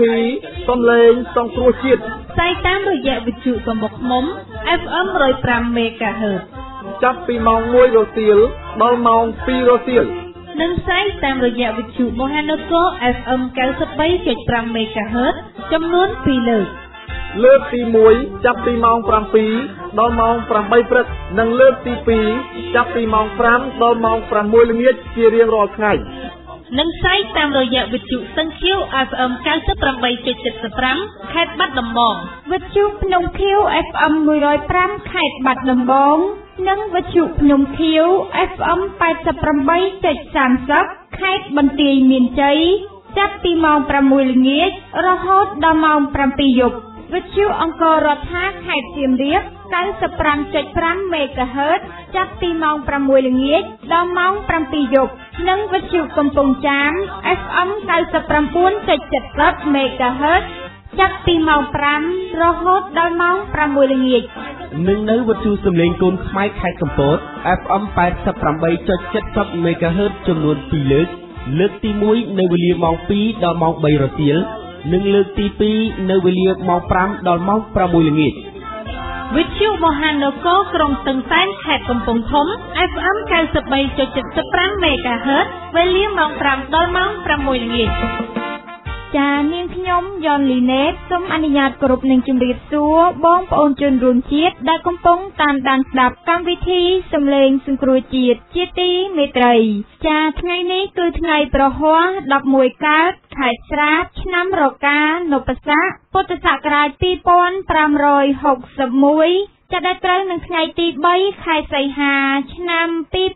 ពីសំឡេងសង្គ្រោះជាតិផ្សាយតាមរយៈវិទ្យុសំបុកឃុំ FM 105 MHz ចាប់ពីម៉ោង 1 រសៀលដល់ម៉ោង 2 រសៀលនិងផ្សាយតាមរយៈវិទ្យុមហានគរ FM 93.5 MHz ចំនួន 2 លើកទី1ចាប់ពីម៉ោង 7 ដល់ម៉ោង 8 ព្រឹកនិងលើកទី2ចាប់ពីម៉ោង 5 ដល់ម៉ោង 6 ល្ងាចជារៀងរាល់ថ្ងៃនិងផ្សាយតាមរយៈវិទ្យុសង្ឃាវ FM 98.75 ខេត្តបាត់ដំបងវិទ្យុភ្នំខៀវ FM 105 ខេត្តបាត់ដំបងនិងវិទ្យុភ្នំខៀវ FM 88.30 ខេត្តបន្ទាយមានជ័យចាប់ពីម៉ោង 6 ល្ងាចរហូតដល់ម៉ោង 7 យប់វិទ្យុអង្គររដ្ឋាខេត្តសៀមរាប 95.5 MHz ចាប់ពីម៉ោង 6 ល្ងាចដល់ម៉ោង 7 យប់និងវិទ្យុកំពង់ចាម FM 99.70 MHz ចាប់ពីម៉ោង 5 រហូតដល់ម៉ោង 6 ល្ងាចនិងនៅវិទ្យុសំឡេងកូនខ្មែរខេត្តកំពត FM 88.70 MHz ចំនួន 2 លើកទី1នៅវេលាម៉ោង 2 ដល់ម៉ោង 3 រសៀលនិងលើកទី2នៅវេលាម៉ោង 5 ដល់ម៉ោង 6 ល្ងាចវិទ្យុមហានគរក្រុងស្ទឹងសែនខេត្តកំពង់ធំ FM 93.75 MHz វេលាម៉ោង 5 ដល់ម៉ោង 6 ល្ងាចចានាងខ្ញុំយ៉នលីណេតសូមអនុញ្ញាតគោរពនឹងជម្រាបសួរបងប្អូនជនរួមជាតិដែលកំពុងតាមដានស្ដាប់កម្មវិធីសំឡេងសង្គ្រោះជាតិជាទីមេត្រីចាថ្ងៃនេះគឺថ្ងៃប្រហ័ស11កើតខែស្រាបឆ្នាំរកានពស័កពុទ្ធសករាជ2561ចាប់ដែលត្រូវនឹងថ្ងៃទី3ខែសីហាឆ្នាំ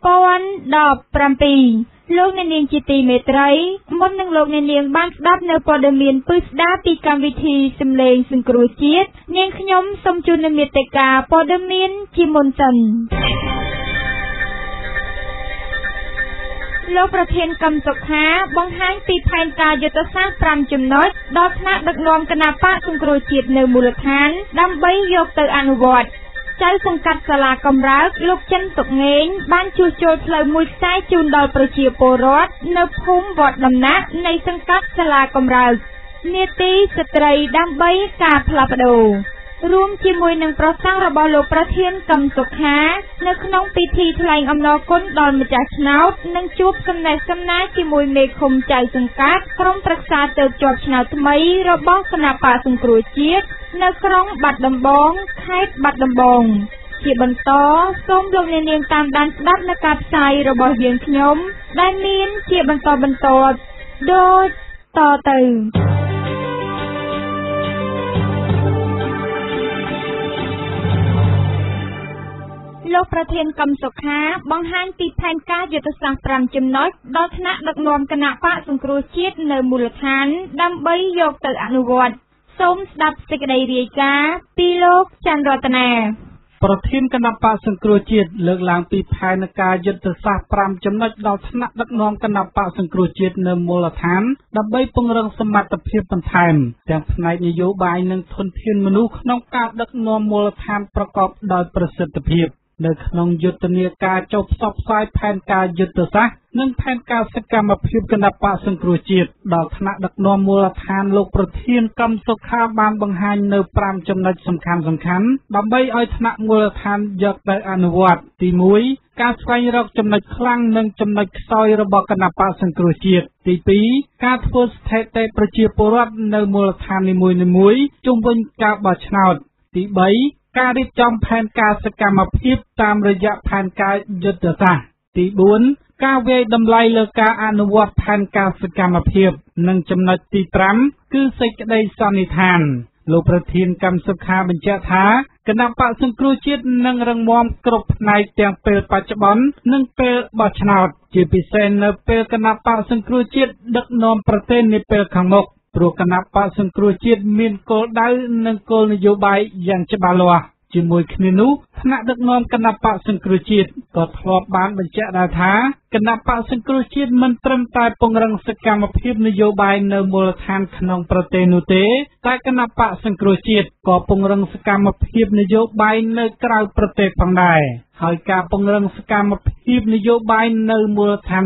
2017លោកអ្នកនាងជាទីមេត្រីមុននឹងលោកអ្នកនាងបានស្ដាប់នៅព័ត៌មានពិស្ដារពីកម្មវិធីសំឡេងសង្គ្រោះជាតិនាងខ្ញុំសូមជូននូវមេត្តាព័ត៌មានជាមុនសិនលោកប្រធានគឹមសុខាបង្ហាញពីផែនការយុទ្ធសាស្ត្រ5ចំណុចដល់ថ្នាក់ដឹកនាំគណបក្សសង្គ្រោះជាតិនៅមូលដ្ឋានដើម្បីយកទៅអនុវត្តចៅសង្កាត់សាលាកំរើកលោកចិនសុកងេងបានជួសជុលផ្លូវមួយខ្សែជូនដល់ប្រជាពលរដ្ឋនៅភូមិវត្តដំណាក់នៃសង្កាត់សាលាកំរើកនាទីស្ត្រីដើម្បីការផ្លាស់ប្ដូររួមជាមួយនឹងប្រសាសន៍របស់លោកប្រធានគឹមសុខានៅក្នុងពិធីថ្លែងអំណរគុណដល់ម្ចាស់ឆ្នោតនិងជួបសំណេះសំណាលជាមួយមេឃុំចៅសង្កាត់ក្រុមប្រឹក្សាទើបជាប់ឆ្នោតថ្មីរបស់គណបក្សសង្គ្រោះជាតិនៅក្រុងបាត់ដំបងខេត្តបាត់ដំបងជាបន្តសូមលោកអ្នកនាងតាមដានស្ដាប់នៅការផ្សាយរបស់យើងខ្ញុំដែលមានជាបន្តបន្ទាប់ដូចតទៅលោកប្រធានគឹមសុខាបង្ហាញពីផែនការយុទ្ធសាស្ត្រ5ចំណុចដល់ថ្នាក់ដឹកនាំគណបក្សសង្គ្រោះជាតិនៅមូលដ្ឋានដើម្បីយកទៅអនុវត្តសូមស្ដាប់សេចក្តីរាយការណ៍ពីលោកច័ន្ទរតនាប្រធានគណបក្សសង្គ្រោះជាតិលើកឡើងពីផែនការយុទ្ធសាស្ត្រ5ចំណុចដល់ថ្នាក់ដឹកនាំគណបក្សសង្គ្រោះជាតិនៅមូលដ្ឋានដើម្បីពង្រឹងសមត្ថភាពបន្ថែមទាំងផ្នែកនយោបាយនិងធនធានមនុស្សក្នុងការដឹកនាំមូលដ្ឋានប្រកបដោយប្រសិទ្ធភាពនៅក្នុងយុទ្ធនាការចុះផ្សព្វផ្សាយផែនការយុទ្ធសាស្ត្រនិងផែនការសកម្មភាពគណបក្សសង្គ្រោះជាតិដល់ថ្នាក់ដឹកនាំមូលដ្ឋានលោកប្រធានគឹមសុខាបានបង្ហាញនៅ5ចំណុចសំខាន់ៗដើម្បីឲ្យថ្នាក់មូលដ្ឋានយកទៅអនុវត្តទី1ការស្វែងរកចំណុចខ្លាំងនិងចំណុចខ្សោយរបស់គណបក្សសង្គ្រោះជាតិទី2ការធ្វើស្ថិតិប្រជាពលរដ្ឋនៅមូលដ្ឋាននីមួយៗជុំវិញការបោះឆ្នោតទី3ការរៀបចំផែនការសកម្មភាពតាមរយៈផែនការយុទ្ធសាស្ត្រទី4ការវាយតម្លៃលើការអនុវត្តផែនការសកម្មភាពនិងចំណុចទី5គឺសេចក្តីសន្និដ្ឋានលោកប្រធានគឹមសុខាបញ្ជាក់ថាគណបក្សសង្គ្រោះជាតិនឹងរឹងមាំគ្រប់ផ្នែកទាំងពេលបច្ចុប្បន្ននិងពេលបោះឆ្នោតជាពិសេសនៅពេលគណបក្សសង្គ្រោះជាតិដឹកនាំប្រទេសនាពេលខាងមុខព្រោះគណបក្សសង្គ្រោះជាតិមានគោលដៅនិងគោលនយោបាយយ៉ាងច្បាស់លាស់ជាមួយគ្នានោះថ្នាក់ដឹកនាំគណបក្សសង្គ្រោះជាតិក៏ធ្លាប់បានបញ្ជាក់ដែរថាគណបក្សសង្គ្រោះជាតិមិនត្រឹមតែពង្រឹងសកម្មភាពនយោបាយនៅមូលដ្ឋានក្នុងប្រទេសនោះទេតែគណបក្សសង្គ្រោះជាតិក៏ពង្រឹងសកម្មភាពនយោបាយនៅក្រៅប្រទេសផងដែរហើយការពង្រឹងសកម្មភាពនយោបាយនៅមូលដ្ឋាននេះ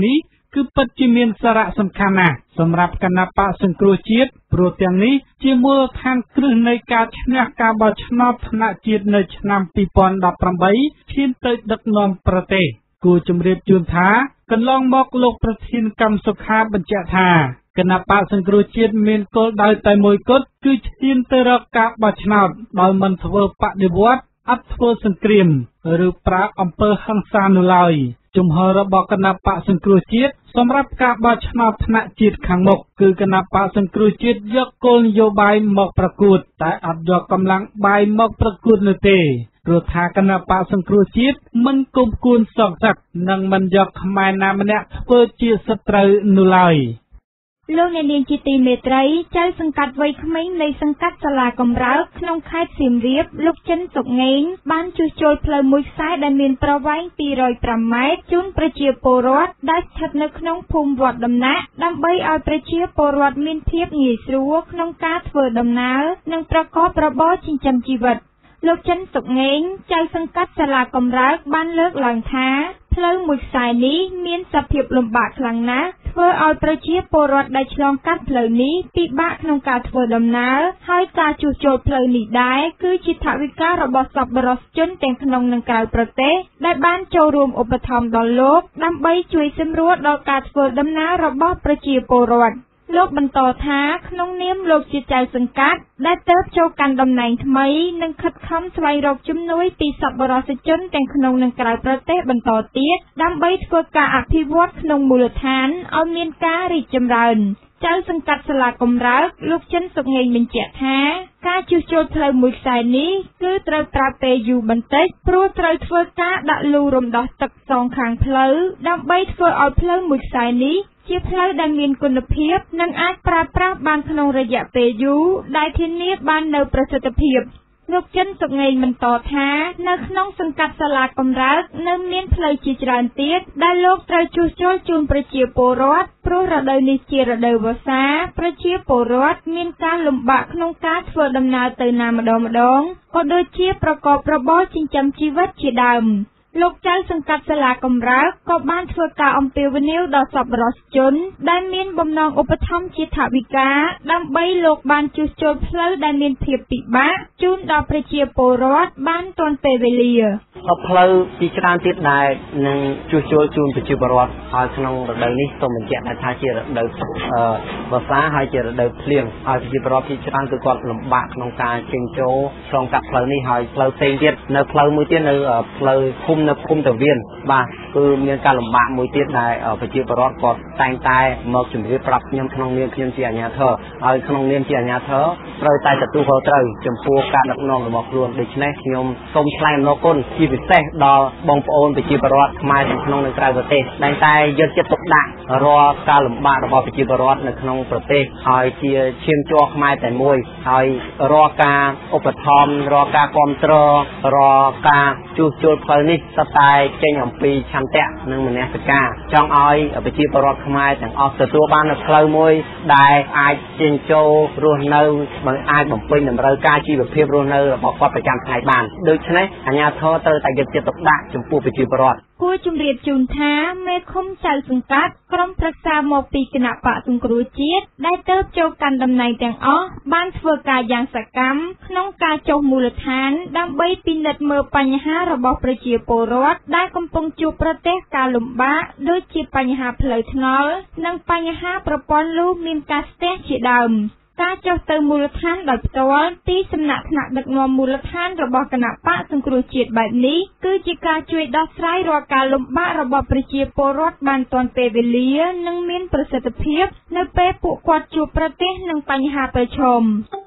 គឺពិតជាមានសារៈសំខាន់ណាស់សម្រាប់គណៈបកសង្គ្រោះជាតិព្រោះទាំងនេះជាមូលដ្ឋានគ្រឹះនៃការឈ្នះការបោះឆ្នោតថ្នាក់ជាតិនៅឆ្នាំ2018ឈានទៅដឹកនាំប្រទេសគួរជម្រាបជូនថាកន្លងមកលោកប្រធានកម្មសុខាបញ្ជាក់ថាគណៈបកសង្គ្រោះជាតិមានគោលដៅតែមួយគត់គឺឈានទៅរកការបោះឆ្នោតដោយមិនធ្វើបដិវត្តន៍អត់ធ្វើសង្គ្រាមឬប្រើអំពើហិង្សានោះឡើយជំហររបស់គណៈបកសង្គ្រោះជាតិសម្រាប់ការបោះឆ្នោតថ្នាក់ជាតិខាងមុខគឺគណៈបកសង្គ្រោះជាតិយកគោលនយោបាយមកប្រកួតតែអត់យកកម្លាំងបាយមកប្រកួតនោះទេព្រោះថាគណៈបកសង្គ្រោះជាតិមិនគុំគួនសងសឹកនិងមិនយកខ្មែរណាម្នាក់ធ្វើជាសត្រូវនោះឡើយលោកអ្នកនាងជាទីមេត្រីចៅសង្កាត់វ័យក្មេងនៃសង្កាត់សាលាកំរើកក្នុងខេត្តសៀមរាបលោកចិនសុកងេងបានជួសជុលផ្លូវមួយខ្សែដែលមានប្រវែង205ម៉ែត្រជូនប្រជាពលរដ្ឋដែលស្ថិតនៅក្នុងភូមិវត្តដំណាក់ដើម្បីឲ្យប្រជាពលរដ្ឋមានភាពងាយស្រួលក្នុងការធ្វើដំណើរនិងប្រកបរបរចិញ្ចឹមជីវិតលោកចិនសុកងេងចៅសង្កាត់សាលាកំរើកបានលើកឡើងថាផ្លូវមួយខ្សែនេះមានសភាពលំបាកខ្លាំងណាស់ធ្វើឲ្យប្រជាពលរដ្ឋដែលឆ្លងកាត់ផ្លូវនេះពិបាកក្នុងការធ្វើដំណើរហើយការជួសជុលផ្លូវនេះដែរគឺជាថវិការបស់សប្បុរសជនទាំងក្នុងនិងក្រៅប្រទេសដែលបានចូលរួមឧបត្ថម្ភដល់លោកដើម្បីជួយសម្រួលដល់ការធ្វើដំណើររបស់ប្រជាពលរដ្ឋលោកបន្តថាក្នុងនាមលោកជាចៅសង្កាត់ដែលទើបចូលកាន់តំណែងថ្មីនិងខិតខំស្វែងរកជំនួយពីសប្បុរសជនទាំងក្នុងនិងក្រៅប្រទេសបន្តទៀតដើម្បីធ្វើការអភិវឌ្ឍក្នុងមូលដ្ឋានឲ្យមានការរីកចម្រើនចៅសង្កាត់សាលាកំរើកលោកចិនសុកងេងបញ្ជាក់ថាការជួសជុលផ្លូវមួយខ្សែនេះគឺត្រូវប្រើពេលយូរបន្តិចព្រោះត្រូវធ្វើការដាក់លូរំដោះទឹកសងខាងផ្លូវដើម្បីធ្វើឲ្យផ្លូវមួយខ្សែនេះជាផ្លូវដែលមានគុណភាពនិងអាចប្រើប្រាស់បានក្នុងរយៈពេលយូរដែលធានាបាននូវប្រសិទ្ធភាពលោកចិនសុកងេងបន្តថានៅក្នុងសង្កាត់សាលាកំរើកនៅមានផ្លូវជាច្រើនទៀតដែលលោកត្រូវជួសជុលជូនប្រជាពលរដ្ឋព្រោះរដូវនេះជារដូវវស្សាប្រជាពលរដ្ឋមានការលំបាកក្នុងការធ្វើដំណើរទៅណាម្ដងក៏ដូចជាប្រកបរបរចិញ្ចឹមជីវិតជាដើមលោកចៅសង្កាត់សាលាកំរើកក៏បានធ្វើការអំពាវនាវដល់សប្បុរសជនដែលមានបំណងឧបត្ថម្ភជាថវិកាដើម្បីលោកបានជួសជុលផ្លូវដែលមានភាពពិបាកជូនដល់ប្រជាពលរដ្ឋបានទាន់ពេលវេលាផ្លូវជាច្រើនទៀតដែលនឹងជួសជុលជូនប្រជាពលរដ្ឋហើយក្នុងរដូវនេះសូមបញ្ជាក់ថាជារដូវវស្សាហើយជារដូវភ្លៀងហើយប្រជាពលរដ្ឋជាច្រើនគឺគាត់លំបាកក្នុងការចេញចូលឆ្លងកាត់ផ្លូវនេះហើយផ្លូវផ្សេងទៀតនៅផ្លូវមួយទៀតនៅផ្លូវឃុំនៅឃុំតាវៀនបាទគឺមានការលំបាកមួយទៀតដែលប្រជាពលរដ្ឋគាត់តែងតែមកជម្រាបប្រាប់ខ្ញុំក្នុងនាមខ្ញុំជាអាជ្ញាធរហើយក្នុងនាមជាអាជ្ញាធរត្រូវតែទទួលខុសត្រូវចំពោះការដឹកនាំរបស់ខ្លួនដូច្នេះខ្ញុំសូមថ្លែងអំណរគុណជាពិសេសដល់បងប្អូនប្រជាពលរដ្ឋខ្មែរទាំងក្នុងនិងក្រៅប្រទេសដែលតែយកចិត្តទុកដាក់រាល់ការលំបាករបស់ប្រជាពលរដ្ឋនៅក្នុងប្រទេសហើយជាឈាមជ័រខ្មែរតែមួយហើយរាល់ការឧបត្ថម្ភរាល់ការគាំទ្ររាល់ការជួសជុលផ្លូវនេះសុទ្ធតែចេញអំពីឆន្ទៈនិងមនសិការចង់ឲ្យប្រជាពលរដ្ឋខ្មែរទាំងអស់ទទួលបាននូវផ្លូវមួយដែលអាចចេញចូលរស់នៅអាចបំពេញតម្រូវការជីវភាពរស់នៅរបស់គាត់ប្រចាំថ្ងៃបានដូច្នេះអាជ្ញាធរត្រូវតែយកចិត្តទុកដាក់ចំពោះប្រជាពលរដ្ឋគួរជម្រាបជូនថាមេឃុំចៅសង្កាត់ក្រុមប្រឹក្សាមកពីគណៈបកសង្គ្រោះជាតិដែលទើបចូលកាន់តំណែងទាំងអស់បានធ្វើការយ៉ាងសកម្មក្នុងការចុះមូលដ្ឋានដើម្បីពិនិត្យមើលបញ្ហារបស់ប្រជាពលរដ្ឋដែលកំពុងជួបប្រទះការលំបាកដូចជាបញ្ហាផ្លូវថ្នល់និងបញ្ហាប្រព័ន្ធលូមានការស្ទះជាដើមការចុះទៅមូលដ្ឋានដោយផ្ទាល់ពីសំណាក់ថ្នាក់ដឹកនាំមូលដ្ឋានរបស់គណៈបកសង្គ្រោះជាតិបែបនេះគឺជាការជួយដោះស្រាយរាល់ការលំបាករបស់ប្រជាពលរដ្ឋបានទាន់ពេលវេលានិងមានប្រសិទ្ធភាពនៅពេលពួកគាត់ជួបប្រទះនឹងបញ្ហាប្រឈម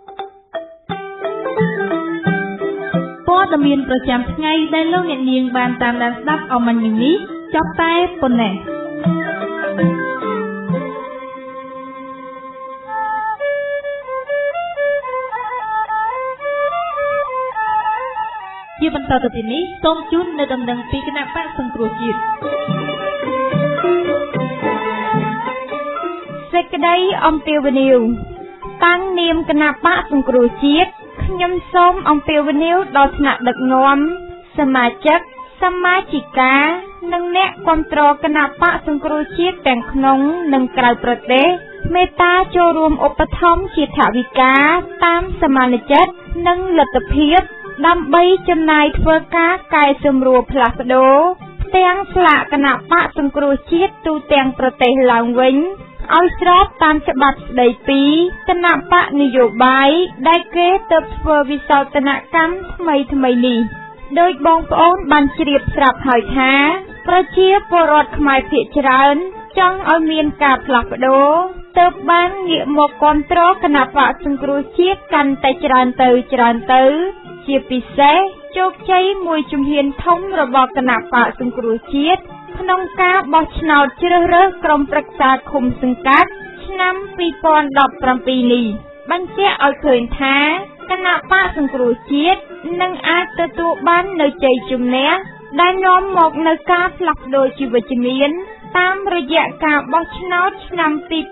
ព័ត៌មានប្រចាំថ្ងៃដែលលោកអ្នកនាងបានតាមដានស្ដាប់អមញ្ញនេះចប់តែប៉ុណ្ណេះជាបន្តទៅទីនេះសូមជូននៅដំណឹងពីគណៈបកសង្គ្រោះជាតិសេចក្តីអំពាវនាវតាំងនាមគណៈបកសង្គ្រោះជាតិខ្ញុំសូមអំពាវនាវដល់ថ្នាក់ដឹកនាំសមាជិកសមាជិកានិងអ្នកគាំទ្រគណបក្សសង្គ្រោះជាតិទាំងក្នុងនិងក្រៅប្រទេសមេត្តាចូលរួមឧបត្ថម្ភជាថវិកាតាមសមានចិត្តនិងលទ្ធភាពដើម្បីចំណាយធ្វើការកែសម្រួលផ្លាស់ប្ដូរផ្ទាំងស្លាកគណបក្សសង្គ្រោះជាតិទូទាំងប្រទេសឡើងវិញឲ្យស្របតាមច្បាប់ស្តីពីគណបក្សនយោបាយដែលគេទើបធ្វើវិសោធនកម្មថ្មីនេះដោយបងប្អូនបានជ្រាបស្រាប់ហើយថាប្រជាពលរដ្ឋខ្មែរភាគច្រើនចង់ឲ្យមានការផ្លាស់ប្ដូរទើបបានងាកមកគាំទ្រគណបក្សសង្គ្រោះជាតិកាន់តែច្រើនទៅជាពិសេសជោគជ័យមួយជំហានធំរបស់គណបក្សសង្គ្រោះជាតិក្នុងការបោះឆ្នោតជ្រើសរើសក្រុមប្រឹក្សាឃុំសង្កាត់ឆ្នាំ2017នេះបញ្ជាក់ឲ្យឃើញថាគណបក្សសង្គ្រោះជាតិនឹងអាចទទួលបាននូវជ័យជំនះដែលនាំមកនូវការផ្លាស់ប្ដូរជាវិជ្ជមានតាមរយៈការបោះឆ្នោតឆ្នាំ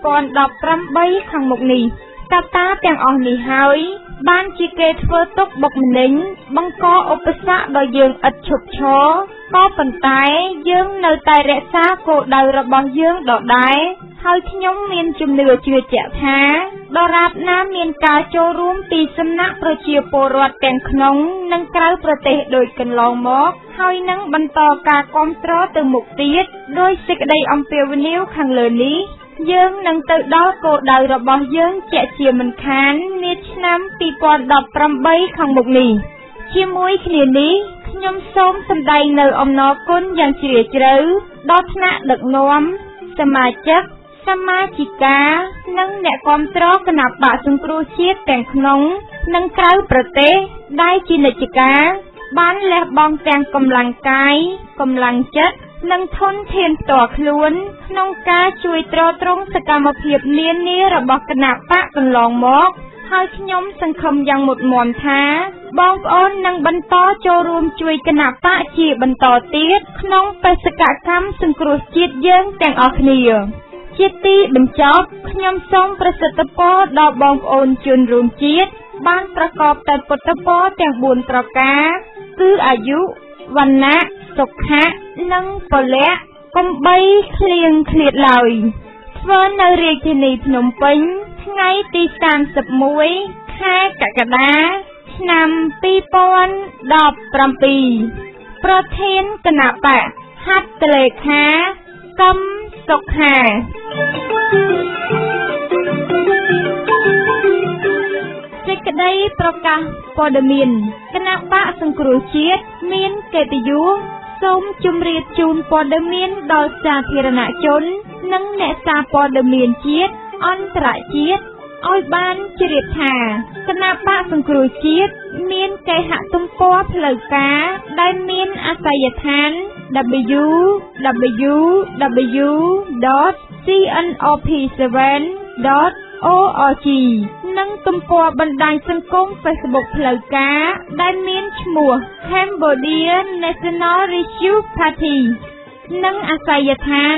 2018ខាងមុខនេះកត្តាទាំងអស់នេះហើយបានជាគេធ្វើទុកបុកម្នេញបង្កឧបសគ្គដល់យើងឥតឈប់ឈរក៏ប៉ុន្តែយើងនៅតែរក្សាគោលដៅរបស់យើងដដែលហើយខ្ញុំមានជំនឿជឿជាក់ថាដរាបណាមានការចូលរួមពីសំណាក់ប្រជាពលរដ្ឋទាំងក្នុងនិងក្រៅប្រទេសដូចកន្លងមកហើយនឹងបន្តការគាំទ្រទៅមុខទៀតដោយសេចក្តីអំពាវនាវខាងលើនេះយើងនឹងទៅដល់គោលដៅរបស់យើងជាក់ជាមិនខាននាឆ្នាំ2018ខាងមុខនេះជាមួយគ្នានេះខ្ញុំសូមសម្ដែងនូវអំណរគុណយ៉ាងជ្រាលជ្រៅដល់ថ្នាក់ដឹកនាំសមាជិកសមាជិកានិងអ្នកគាំទ្រគណបក្សសង្គ្រោះជាតិទាំងក្នុងនិងក្រៅប្រទេសដែលជានិច្ចកាលបានលះបង់ទាំងកម្លាំងកាយកម្លាំងចិត្តនិងធនធានផ្ទាល់ខ្លួនក្នុងការជួយទ្រទ្រង់សកម្មភាពនានារបស់គណបក្សកន្លងមកហើយខ្ញុំសង្ឃឹមយ៉ាងមុតមាំថាបងប្អូននឹងបន្តចូលរួមជួយគណបក្សជាបន្តទៀតក្នុងបេសកកម្មសង្គ្រោះជាតិយើងទាំងអស់គ្នាជាទីបញ្ចប់ខ្ញុំសូមប្រសិទ្ធពរដល់បងប្អូនជនរួមជាតិបានប្រកបតែពុទ្ធពរទាំង4ប្រការគឺអាយុវណ្ណៈសុខៈនិងពលៈកុំបីឃ្លៀងឃ្លាតឡើយធ្វើនៅរាជធានីភ្នំពេញថ្ងៃទី31ខែកក្កដាឆ្នាំ2017ប្រធានគណបក្សហត្ថលេខាកឹមសុខាសេចក្តីប្រកាសព័ត៌មានគណបក្សសង្គ្រោះជាតិមានកិត្តិយសសូមជម្រាបជូនព័ត៌មានដល់សាធារណជននិងអ្នកសារព័ត៌មានជាតិអន្តរជាតិឲ្យបានជ្រាបថាគណបក្សសង្គ្រោះជាតិមានគេហទំព័រផ្លូវការដែលមានអាសយដ្ឋាន www.cnop7.org និងទំព័របណ្ដាញសង្គម Facebook ផ្លូវការដែលមានឈ្មោះ Cambodia National Rescue Party និងអាសយដ្ឋាន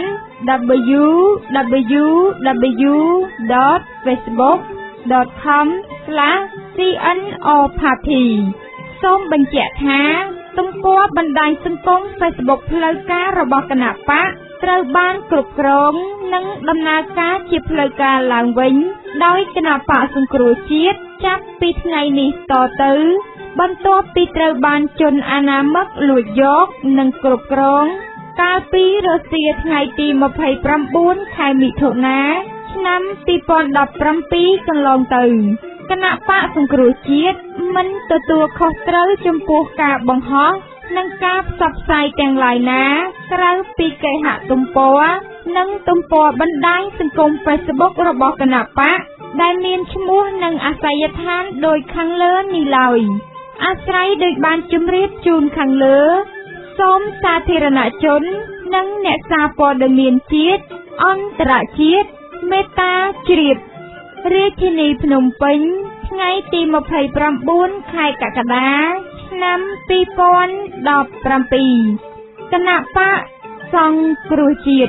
www.facebook.com/cnopparty សូមបញ្ជាក់ថាទំព័របណ្ដាញសង្គម Facebook ផ្លូវការរបស់គណបក្សត្រូវបានគ្រប់គ្រងនិងដំណើរការជាផ្លូវការឡើងវិញដោយគណបក្សសង្គ្រោះជាតិចាប់ពីថ្ងៃនេះតទៅបន្ទាប់ពីត្រូវបានជនអាណាមិកលួចយកនិងគ្រប់គ្រងកាលពីរសៀលថ្ងៃទី29ខែមិថុនាឆ្នាំ2017កន្លងទៅគណបក្សសង្គ្រោះជាតិមិនទទួលខុសត្រូវចំពោះការបង្ហោះនិងការផ្សព្វផ្សាយទាំងឡាយណាក្រៅពីគេហទំព័រនិងទំព័របណ្ដាញសង្គម Facebook របស់គណបក្សដែលមានឈ្មោះនិងអាសយដ្ឋានដូចខាងលើនេះឡើយអាស្រ័យដោយបានជម្រាបជូនខាងលើសូមសាធារណជននិងអ្នកសារព័ត៌មានជាតិអន្តរជាតិមេត្តាជ្រាបរាជធានីភ្នំពេញថ្ងៃទី29ខែកក្កដាឆ្នាំ2017គណបក្សសង្គ្រោះជាតិ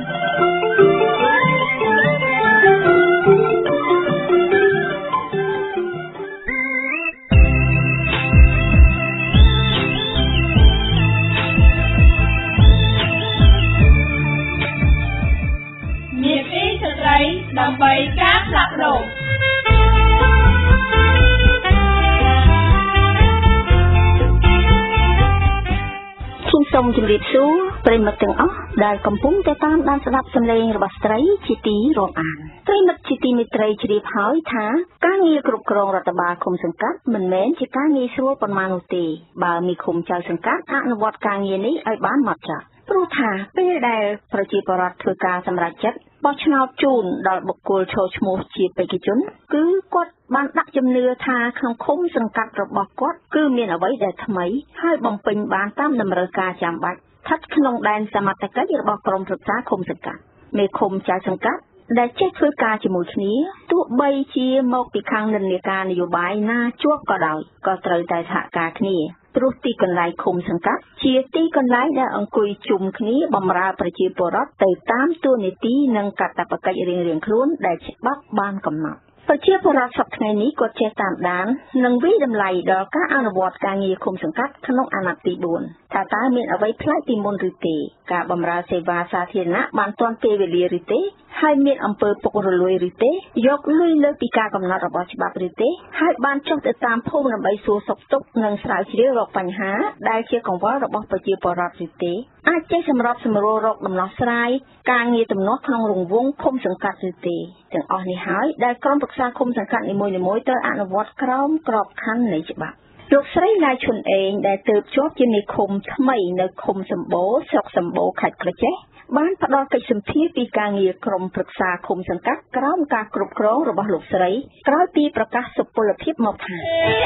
សូមជម្រាបសួរប្រិមិត្តទាំងអស់ដែលកំពុងតែតាមដានស្ដាប់សម្លេងរបស់ស្ត្រីជាទីរាប់អានប្រិមិត្តជាទីមេត្រីជ្រាបហើយថាការងារគ្រប់គ្រងរដ្ឋបាលឃុំសង្កាត់មិនមែនជាការងារស្រួលប៉ុន្មាននោះទេបើមានឃុំចៅសង្កាត់អនុវត្តការងារនេះឲ្យបានហ្មត់ចត់ព្រោះថាពេលដែលប្រជាពលរដ្ឋធ្វើការសម្រេចចិត្តបោះឆ្នោតជូនដល់បុគ្គលឈរឈ្មោះជាបេក្ខជនគឺគាត់បានដាក់ជំនឿថាក្នុងឃុំសង្កាត់របស់គាត់គឺមានអ្វីដែលថ្មីហើយបំពេញបានតាមតម្រូវការចាំបាច់ស្ថិតក្នុងដែនសមត្ថកិច្ចរបស់ក្រុមប្រឹក្សាឃុំសង្កាត់មេឃុំចៅសង្កាត់ដែលចេះធ្វើការជាមួយគ្នាទោះបីជាមកពីខាងនិន្នាការនយោបាយណាជាប់ក៏ដោយក៏ត្រូវតែសហការគ្នាព្រោះទីកន្លែងឃុំសង្កាត់ជាទីកន្លែងដែលអង្គុយជុំគ្នាបម្រើប្រជាពលរដ្ឋទៅតាមតួនាទីនិងកាតព្វកិច្ចរៀងៗខ្លួនដែលច្បាប់បានកំណត់ប្រជាពលរដ្ឋសប្តាហ៍នេះគាត់ចេះតាមដាននិងវិយតម្លៃដល់ការអនុវត្តការងារឃុំសង្កាត់ក្នុងអាណត្តិទី4ថាតើមានអ្វីប្លែកពីមុនឬទេការបម្រើសេវាសាធារណៈបានទាន់ពេលវេលាឬទេហើយមានអំពើពុករលួយឬទេយកលុយលើពីការកំណត់របស់ច្បាប់ឬទេហើយបានចុះទៅតាមភូមិដើម្បីសួរសុខទុក្ខនិងស្រាវជ្រាវរកបញ្ហាដែលជាកង្វល់របស់ប្រជាពលរដ្ឋឬទេអាចចេះសម្របសម្រួលរកដំណោះស្រាយការងារទំនាស់ក្នុងរង្វង់ឃុំសង្កាត់ឬទេទាំងអស់នេះហើយដែលក្រុមប្រឹក្សាឃុំសង្កាត់នីមួយៗត្រូវអនុវត្តក្រោមក្របខ័ណ្ឌនៃច្បាប់លោកស្រីឡាយឈុនអេងដែលទើបជាប់ជាមេឃុំថ្មីនៅឃុំសម្បូរស្រុកសម្បូរខេត្តក្រចេះបានផ្ដល់កិច្ចសម្ភារពីការងារក្រុមប្រឹក្សាឃុំសង្កាត់ក្រោមការគ្រប់គ្រងរបស់លោកស្រីក្រោយពីប្រកាសសុពលភាពមកថា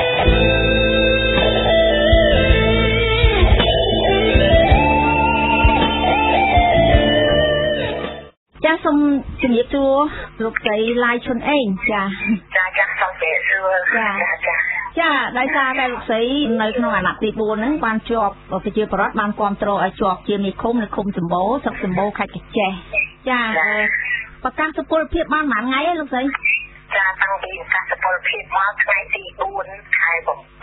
ចាសូមជំរាបសួរលោកស្រីឡាយឈុនអេងចាសូមជម្រាបសួរចាដោយសារតែលោកស្រីនៅក្នុងអាណត្តិទី4ហ្នឹងបានជាប់ប្រជាពលរដ្ឋបានគ្រប់គ្រងឲ្យជាប់ជាមេឃុំនៅឃុំសម្បូរស្រុកសម្បូរខេត្តកញ្ចេះចាប្រកាសសុពលភាពបានប៉ុន្មានថ្ងៃលោកស្រីចាតាំងពីប្រកាសសុពលភាពមកថ្ងៃទី4ខែ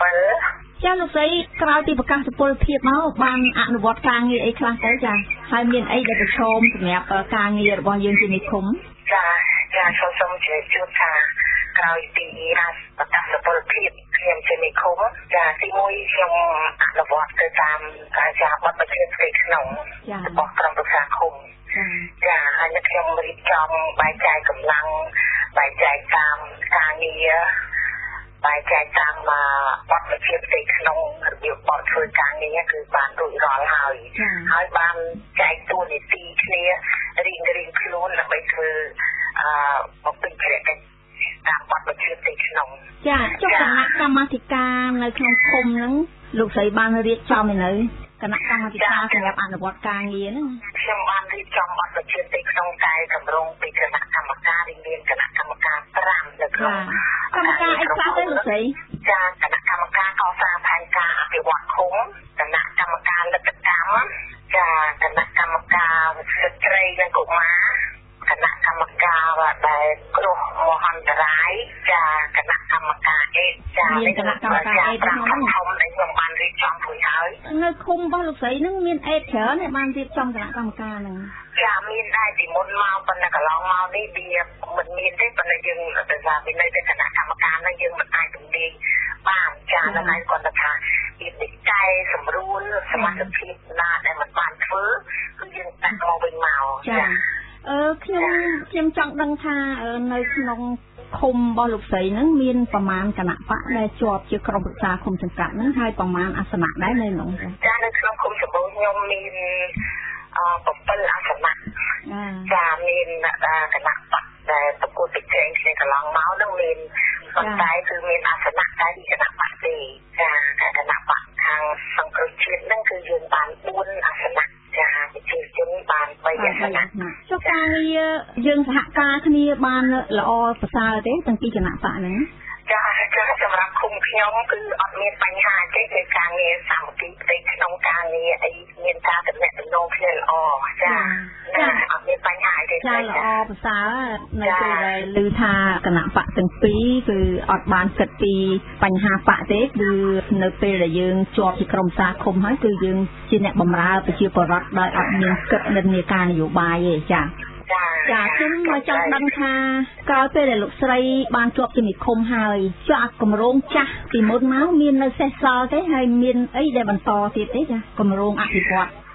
7ចាលោកស្រីក្រោយពីប្រកាសសុពលភាពមកបានអនុវត្តការងារអីខ្លះទៅចាហើយមានអីដែលប្រឈមសម្រាប់ការងាររបស់យើងជាមេឃុំចាសូមជម្រាបជូនថាក្រោយពីប្រកាសសុពលភាពខ្ញុំជាមេឃុំចាទី1ខ្ញុំអនុវត្តទៅតាមការចាបទបញ្ជាផ្ទៃក្នុងរបស់ក្រុមប្រឹក្សាឃុំចាហើយខ្ញុំរៀបចំបែងចែកកម្លាំងបែងចែកតាមការងារបែងចែកតាមបទបញ្ជាផ្ទៃក្នុងរបៀបបទធ្វើការងារគឺបានរួចរាល់ហើយបានចែកតួនាទីគ្នារៀងខ្លួនដើម្បីធ្វើបំពេញភារកិច្ចតាមបទបញ្ជាផ្ទៃក្នុងចាចុះគណៈកម្មាធិការនៅក្នុងឃុំហ្នឹងលោកស្រីបានរៀបចំនៅគណៈកម្មាធិការសម្រាប់អនុវត្តការងារហ្នឹងខ្ញុំបានរៀបចំបទបញ្ជាផ្ទៃក្នុងតែកម្រងពីគណៈកម្មការមានគណៈកម្មការ5នៅក្នុងកម្មការអីខ្លះទៅលោកស្រីចាគណៈកម្មការកសាងផែនការអភិវឌ្ឍឃុំគណៈកម្មការលទ្ធកម្មចាគណៈកម្មការស្ត្រីនិងកុមារគណៈកម្មការដែលគ្រោះមហន្តរាយចាគណៈកម្មការអេតចាមានគណៈកម្មការអេតក្នុងធំដែលខ្ញុំបានរៀបចំរួចហើយនៅឃុំរបស់លោកស្រីហ្នឹងមានអេតច្រើនដែលបានរៀបចំគណៈកម្មការហ្នឹងចាមានដែរពីមុនមកប៉ុន្តែកន្លងមកនេះវាមិនមានទេប៉ុន្តែយើងទៅថាពីនៅតែគណៈកម្មការហ្នឹងយើងមិនអាចទំនាយបានចាដល់ហើយគាត់ថាវាតិចតែសម្រួលសមាជិកភាពណាដែលមិនបានធ្វើគឺយើងដាក់មកវិញមកចាខ្ញុំចង់ដឹងថានៅក្នុងឃុំរបស់លោកស្រីហ្នឹងមានប្រមាណគណៈបកដែលជាប់ជាក្រុមប្រឹក្សាឃុំសង្កាត់ហ្នឹងហើយប្រមាណអាសនៈដែរនៅក្នុងចានៅក្នុងឃុំសម្បូរខ្ញុំមាន7អាសនៈចាមានគណៈបកដែលប្រកួតប្រជែងគ្នាកន្លងមកហ្នឹងមានប៉ុន្តែគឺមានអាសនៈតែគណៈបកទេចាគណៈបកខាងសង្គ្រោះជាតិហ្នឹងគឺយើងបាន4អាសនៈចាប្រជាជនបាន3អាសនៈចុះការងារយើងសហការគ្នាបានល្អប្រសើរទេទាំងពីគណៈបកហ្នឹងចាសម្រាប់ឃុំខ្ញុំគឺអត់មានបញ្ហាទេគឺការងារសាមគ្គីផ្ទៃក្នុងការងារអីមានការទំនាក់ទំនងគ្នាល្អចាអត់មានបញ្ហាទេចាល្អប្រសើរនៅពេលដែលឮថាគណៈបកទាំងពីរគឺអត់បានគិតពីបញ្ហាបកទេគឺនៅពេលដែលយើងជាប់ជាក្រុមសាឃុំហើយគឺយើងជាអ្នកបម្រើប្រជាពលរដ្ឋដោយអត់មានគិតនិន្នាការនយោបាយទេចាខ្ញុំមកចង់ដឹងថាក្រោយពេលដែលលោកស្រីបានជាប់ជាមេឃុំហើយជាប់គម្រោងចាស់ពីមុនមកមាននៅសេសសល់ទេហើយមានអីដែលបន្តទៀតទេចាគម្រោងអភិវឌ្ឍ